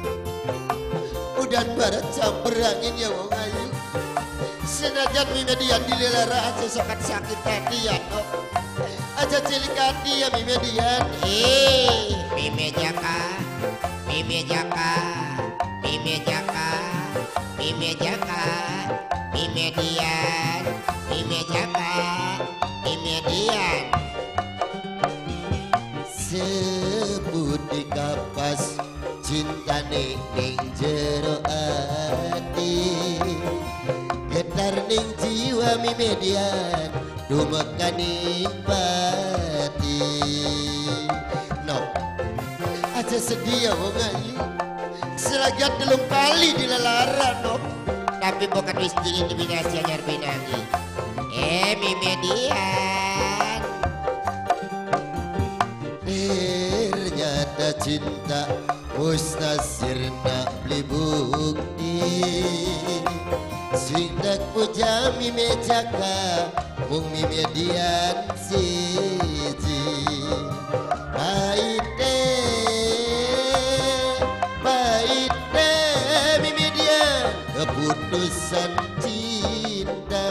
Speaker 8: Udan barat campur angin ya wong ayu. Senajan mimedian dilelara aja sokat sakit hati ya no. Aja cilik hati ya mimedian. Eh, Mimi Jaka, Mimi Jaka, Mimi Jaka, Mimi Jaka, Mimedian, Mimi Jaka, Mimedian. Sebut di kapas cinta ning jero ati. Getar ning jiwa mimedian, dumekaning pati. No, aja sedih ya wong ayu. Selagat telung kali dilalara no. Tapi bukan wis dingin dibinasi anyar pinangi. Eh mimedian. Ternyata cinta musnah sirna beli bukti. Sing dak puja Mimi Jaka, mung mimedian siji. Baite, baite mimedian keputusan cinta.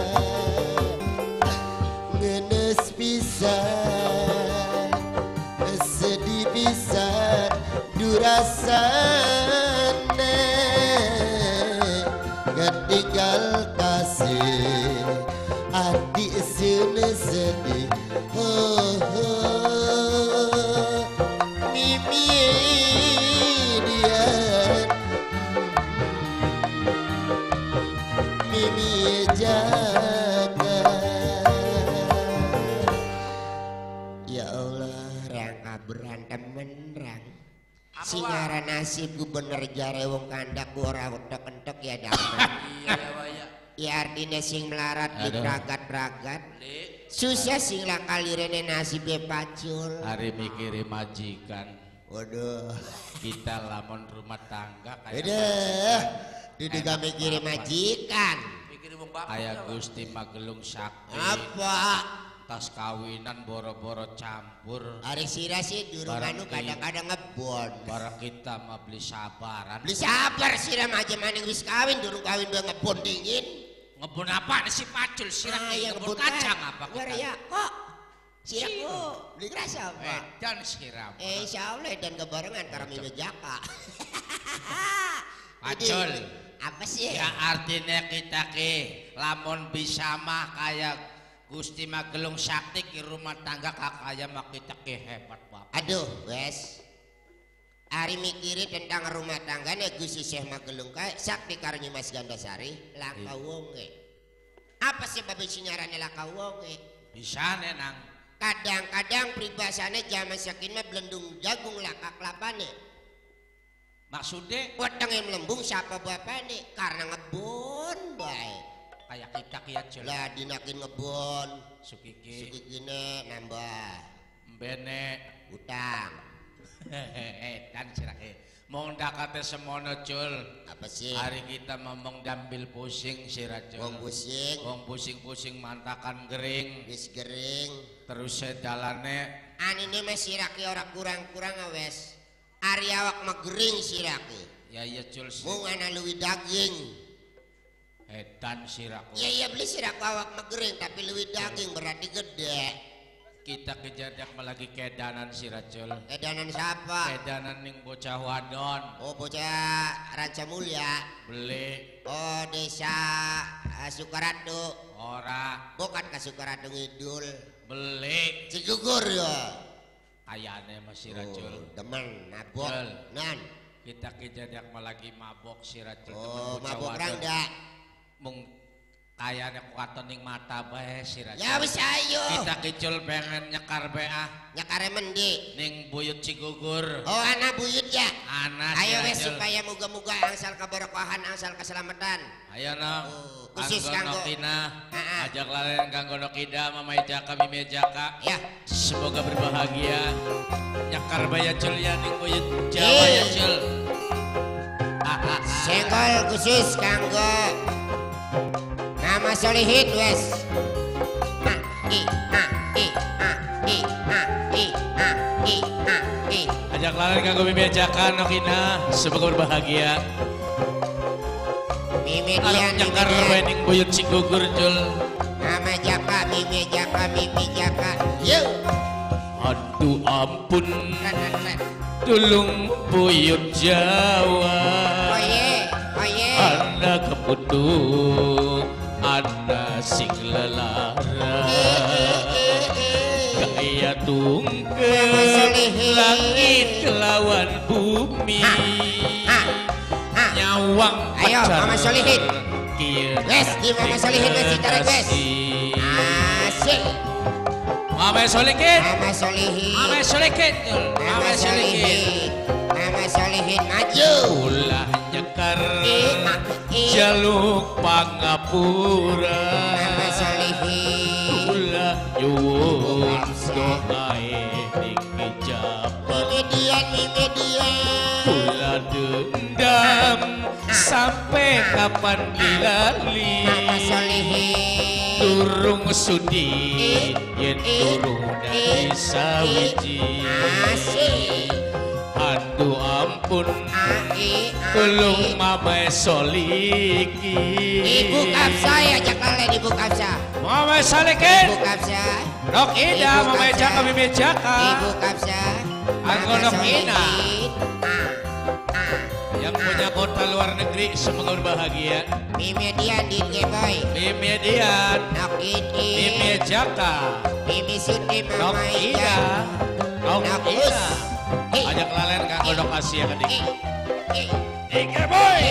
Speaker 8: Ngenes pisan, sedih pisan, durasane. Ketinggal kasih, hati esun sedih. Oh, oh, mimedian, Mimi Jaka. Ya Allah, rangka berantem menerang. Singara nasib gubernur jare wong kandak ora entek-entek ya damai.
Speaker 3: Iya ya.
Speaker 8: Ya artinya sing melarat di bragat-bragat. Susah sing lah kalirene nasibnya pacul.
Speaker 9: Hari mikiri majikan.
Speaker 8: Waduh.
Speaker 9: Kita lamun rumah tangga kayak
Speaker 8: Udah. Didiga mikirin majikan.
Speaker 3: Mikirin wong bapak.
Speaker 9: kayak Gusti Magelung Sakti.
Speaker 8: Apa?
Speaker 9: Tas kawinan boro-boro campur.
Speaker 8: Ari sira sih durung anu kadang-kadang ngebon.
Speaker 9: Barang kita mah beli sabaran.
Speaker 8: Beli sabar sira aja maning wis kawin durung kawin udah ngebon dingin.
Speaker 3: Ngebon apa nih si pacul sirah
Speaker 8: Ah, ya
Speaker 3: ngebon
Speaker 8: ngebon
Speaker 3: kacang
Speaker 8: kan.
Speaker 3: apa
Speaker 8: Luar
Speaker 3: kita?
Speaker 8: ya kok. Sira kok beli kerasa apa?
Speaker 3: Dan siram.
Speaker 8: Eh insya Allah dan kebarengan karo Mimi Jaka.
Speaker 3: Pacul.
Speaker 8: Apa sih?
Speaker 3: Ya artinya kita ke lamun bisa mah kayak Gusti Magelung Sakti ke rumah tangga kakaya mah kita ke hebat bapak.
Speaker 8: Aduh, wes. Ari mikiri tentang rumah tangga nih Gusti Syekh Magelung kae Sakti karo Nyi Mas Gandasari laka wonge. Apa sih babe sinyarannya laka wonge?
Speaker 3: Bisa nih nang.
Speaker 8: Kadang-kadang pribasane zaman sakin mah belendung jagung laka kelapane.
Speaker 3: Maksudnya
Speaker 8: Wetenge melembung siapa bapak nih? Karena ngebon baik.
Speaker 3: kayak kita kia Jul.
Speaker 8: Lah dinakin ngebon.
Speaker 3: Sukiki.
Speaker 8: Sukikine nambah.
Speaker 3: Bene
Speaker 8: Utang.
Speaker 3: Hehehe dan sirake. Mau ndakate semono Jul.
Speaker 8: Apa sih?
Speaker 3: Hari kita ngomong dambil pusing si Rajul.
Speaker 8: Wong pusing.
Speaker 3: Wong pusing-pusing mantakan gering.
Speaker 8: Wis gering.
Speaker 3: Terus sedalane
Speaker 8: Anine mah sirake ora kurang-kurang wes. Ari awak megering sirake.
Speaker 3: ya iya Jul sih.
Speaker 8: Mung ana luwih daging.
Speaker 3: Edan siraku.
Speaker 8: Ya iya beli siraku awak megering tapi luwih daging berarti gede.
Speaker 3: Kita kejadak lagi kedanan si Rajul.
Speaker 8: Edanan siapa?
Speaker 3: Kedanan ning bocah wadon.
Speaker 8: Oh bocah Raja Mulia.
Speaker 3: Beli
Speaker 8: Oh desa uh, Sukarado.
Speaker 3: ora
Speaker 8: Bukan ke Sukarado Ngidul.
Speaker 3: beli
Speaker 8: Cigugur ya.
Speaker 3: ayane masih Rajul.
Speaker 8: Oh, demen mabok.
Speaker 3: Jul.
Speaker 8: Nan.
Speaker 3: Kita kejadak lagi mabok si Rajul.
Speaker 8: Oh
Speaker 3: temen bocah
Speaker 8: mabok
Speaker 3: wadon.
Speaker 8: rangda.
Speaker 3: Mung kayane kuaton ning mata bae si Rajul.
Speaker 8: Ya wis ayo.
Speaker 3: Kita kicul pengen nyekar be ah
Speaker 8: Nyakare mendi.
Speaker 3: ning buyut Cigugur.
Speaker 8: Oh anak buyut ya.
Speaker 3: Anak si
Speaker 8: Ayo wes
Speaker 3: Rajul.
Speaker 8: supaya muga-muga angsal keberkahan, angsal keselamatan.
Speaker 3: Ayo no.
Speaker 8: Oh, khusus
Speaker 3: Kanggo
Speaker 8: kanggo-
Speaker 3: Nokina.
Speaker 8: Ha-ha.
Speaker 3: Ajak lalen kanggo Nokida, Mama Ijaka, Mimi Ijaka.
Speaker 8: Ya.
Speaker 3: Semoga berbahagia. Nyakar baya Jul ya ning buyut Jawa
Speaker 8: Eh.
Speaker 3: ya Jul.
Speaker 8: Senggol khusus kanggo nama Solihin wes. Ah, i, ah, i, ah, i, ah, i, ah, i, ah, i.
Speaker 3: Ajak lalen kanggo Mimi Ijaka, Nokina. Semoga berbahagia.
Speaker 8: Mimi
Speaker 3: Arep
Speaker 8: Dian, Mimi
Speaker 3: nyakar
Speaker 8: Dian.
Speaker 3: baya ning buyut Cigugur Jul.
Speaker 8: Nama Jaka, Mimi Jaka, Mimi Jaka. Yuk.
Speaker 3: Aduh ampun,
Speaker 8: Ren, ren, ren.
Speaker 3: tulung buyut Jawa.
Speaker 8: Oye, oye.
Speaker 3: Anda keputu, Anda sing lelara. Gaya tungkel langit kelawan bumi. Nyawang
Speaker 8: Ayo,
Speaker 3: pacar
Speaker 8: Mama Solihin.
Speaker 3: kieu
Speaker 8: Wes, di Mama Solihin wes ditarik wes.
Speaker 3: kasih.
Speaker 8: Asik.
Speaker 3: Mama Solihin,
Speaker 8: Mama Solihin.
Speaker 3: Mama Solihin,
Speaker 8: Mama
Speaker 3: Mama Solihin.
Speaker 8: Solihin. Mama Solihin maju.
Speaker 3: Ulah nyekar
Speaker 8: Eh, ah, eh.
Speaker 3: jaluk pangapura.
Speaker 8: Mama Solihin.
Speaker 3: Ulah nyuwun doae ning ijabat.
Speaker 8: Mimi Dian, Mimi Dian.
Speaker 3: Ulah dendam sampai kapan dilali.
Speaker 8: Mama Solihin.
Speaker 3: Durung sudi yen durung dari sawiji.
Speaker 8: Asik.
Speaker 3: Aduh ampun,
Speaker 8: Ai,
Speaker 3: belum Mama Soliki.
Speaker 8: Ibu Kapsa ya Jakarta Ibu Kapsa.
Speaker 3: Mama Solikin,
Speaker 8: Ibu Kapsa.
Speaker 3: Nok Ida,
Speaker 8: Ibu
Speaker 3: Mama
Speaker 8: Kapsa.
Speaker 3: Jaka, Mimi Jaka.
Speaker 8: Ibu Kapsa.
Speaker 3: Anggo
Speaker 8: Mama
Speaker 3: Nok Ina.
Speaker 8: Solihin. Ah, ah.
Speaker 3: Yang punya kota luar negeri semoga berbahagia.
Speaker 8: Mimi Dian di Boy.
Speaker 3: Mimi Dian,
Speaker 8: Nok Ini.
Speaker 3: Mimi Jaka,
Speaker 8: Mimi Siti
Speaker 3: Nok
Speaker 8: Mama
Speaker 3: Ida,
Speaker 8: Ida.
Speaker 3: Nok
Speaker 8: Nok
Speaker 3: Ida.
Speaker 8: Us. Hei.
Speaker 3: Ajak lalen kanggo Nok Asia
Speaker 8: Eh,
Speaker 3: kedik.
Speaker 8: eh.
Speaker 3: Ike boy.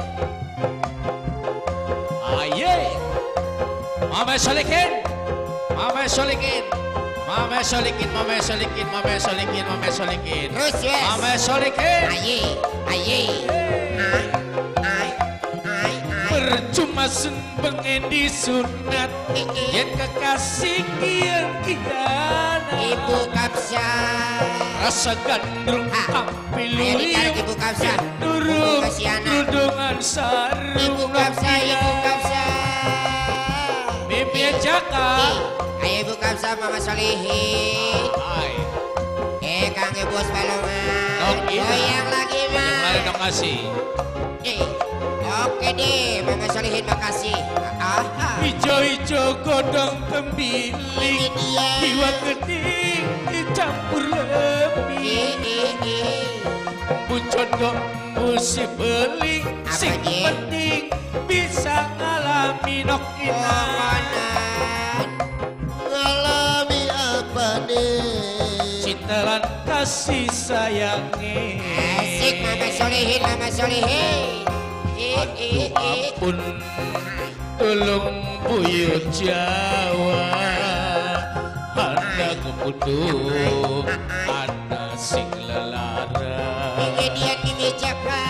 Speaker 3: Aye. Mama Solikin. Mama Solikin. Mama Solikin, Mama Solikin, Mama Solikin, Mama Solikin.
Speaker 8: Terus wes.
Speaker 3: Mama Solikin.
Speaker 8: Aye, aye. Ai, ai, ai, ai.
Speaker 3: Percuma sun pengen disunat. Yen kekasih kian kiana.
Speaker 8: Ibu Kapsa.
Speaker 3: Rasa gandrung
Speaker 8: Ah.
Speaker 3: kampilu
Speaker 8: Ayo ditarik Ibu Kapsa.
Speaker 3: durung
Speaker 8: Ibu Kasiana.
Speaker 3: dudungan sarung.
Speaker 8: Ibu Kapsa, Ibu Kapsa.
Speaker 3: Mimi Jaka.
Speaker 8: Ayo Ibu Kapsa, Mama Solihin.
Speaker 3: Hai.
Speaker 8: Eh, Kang Bos Balongan.
Speaker 3: Nok Ida.
Speaker 8: Goyang lagi,
Speaker 3: Yang lain
Speaker 8: Mas.
Speaker 3: dong kasih.
Speaker 8: Eh, oke deh, Mama Solihin makasih. Aha.
Speaker 3: Ijo-ijo godong tembiling.
Speaker 8: Ini dia.
Speaker 3: Iwa kening dicampur
Speaker 8: Eh,
Speaker 3: lebih.
Speaker 8: eh, eh.
Speaker 3: Bucon kok musi beling.
Speaker 8: Apa,
Speaker 3: Sing
Speaker 8: Ji?
Speaker 3: penting bisa ngalami nok ina.
Speaker 8: Komandan. Ngalami apa nih?
Speaker 3: Cintalan kasih sayangnya.
Speaker 8: Asik Mama Solihin, Mama Solihin. Eh, eh,
Speaker 3: Aduh
Speaker 8: eh.
Speaker 3: ampun, tolong buyut Jawa. Anda keputu, Anda sing lelara.
Speaker 8: Mimi Dian, Mimi Jaka.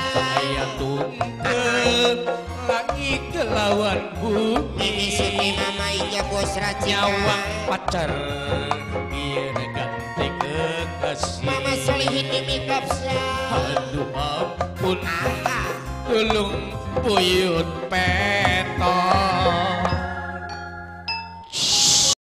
Speaker 1: lawan bumi.
Speaker 8: Mimi Siti Mama Ija Bos Raja
Speaker 1: Nyawang pacar biar ganti kekasih.
Speaker 8: Mama Solihin Mimi Kapsa.
Speaker 1: Aduh ampun,
Speaker 8: Apa?
Speaker 1: tulung buyut petok.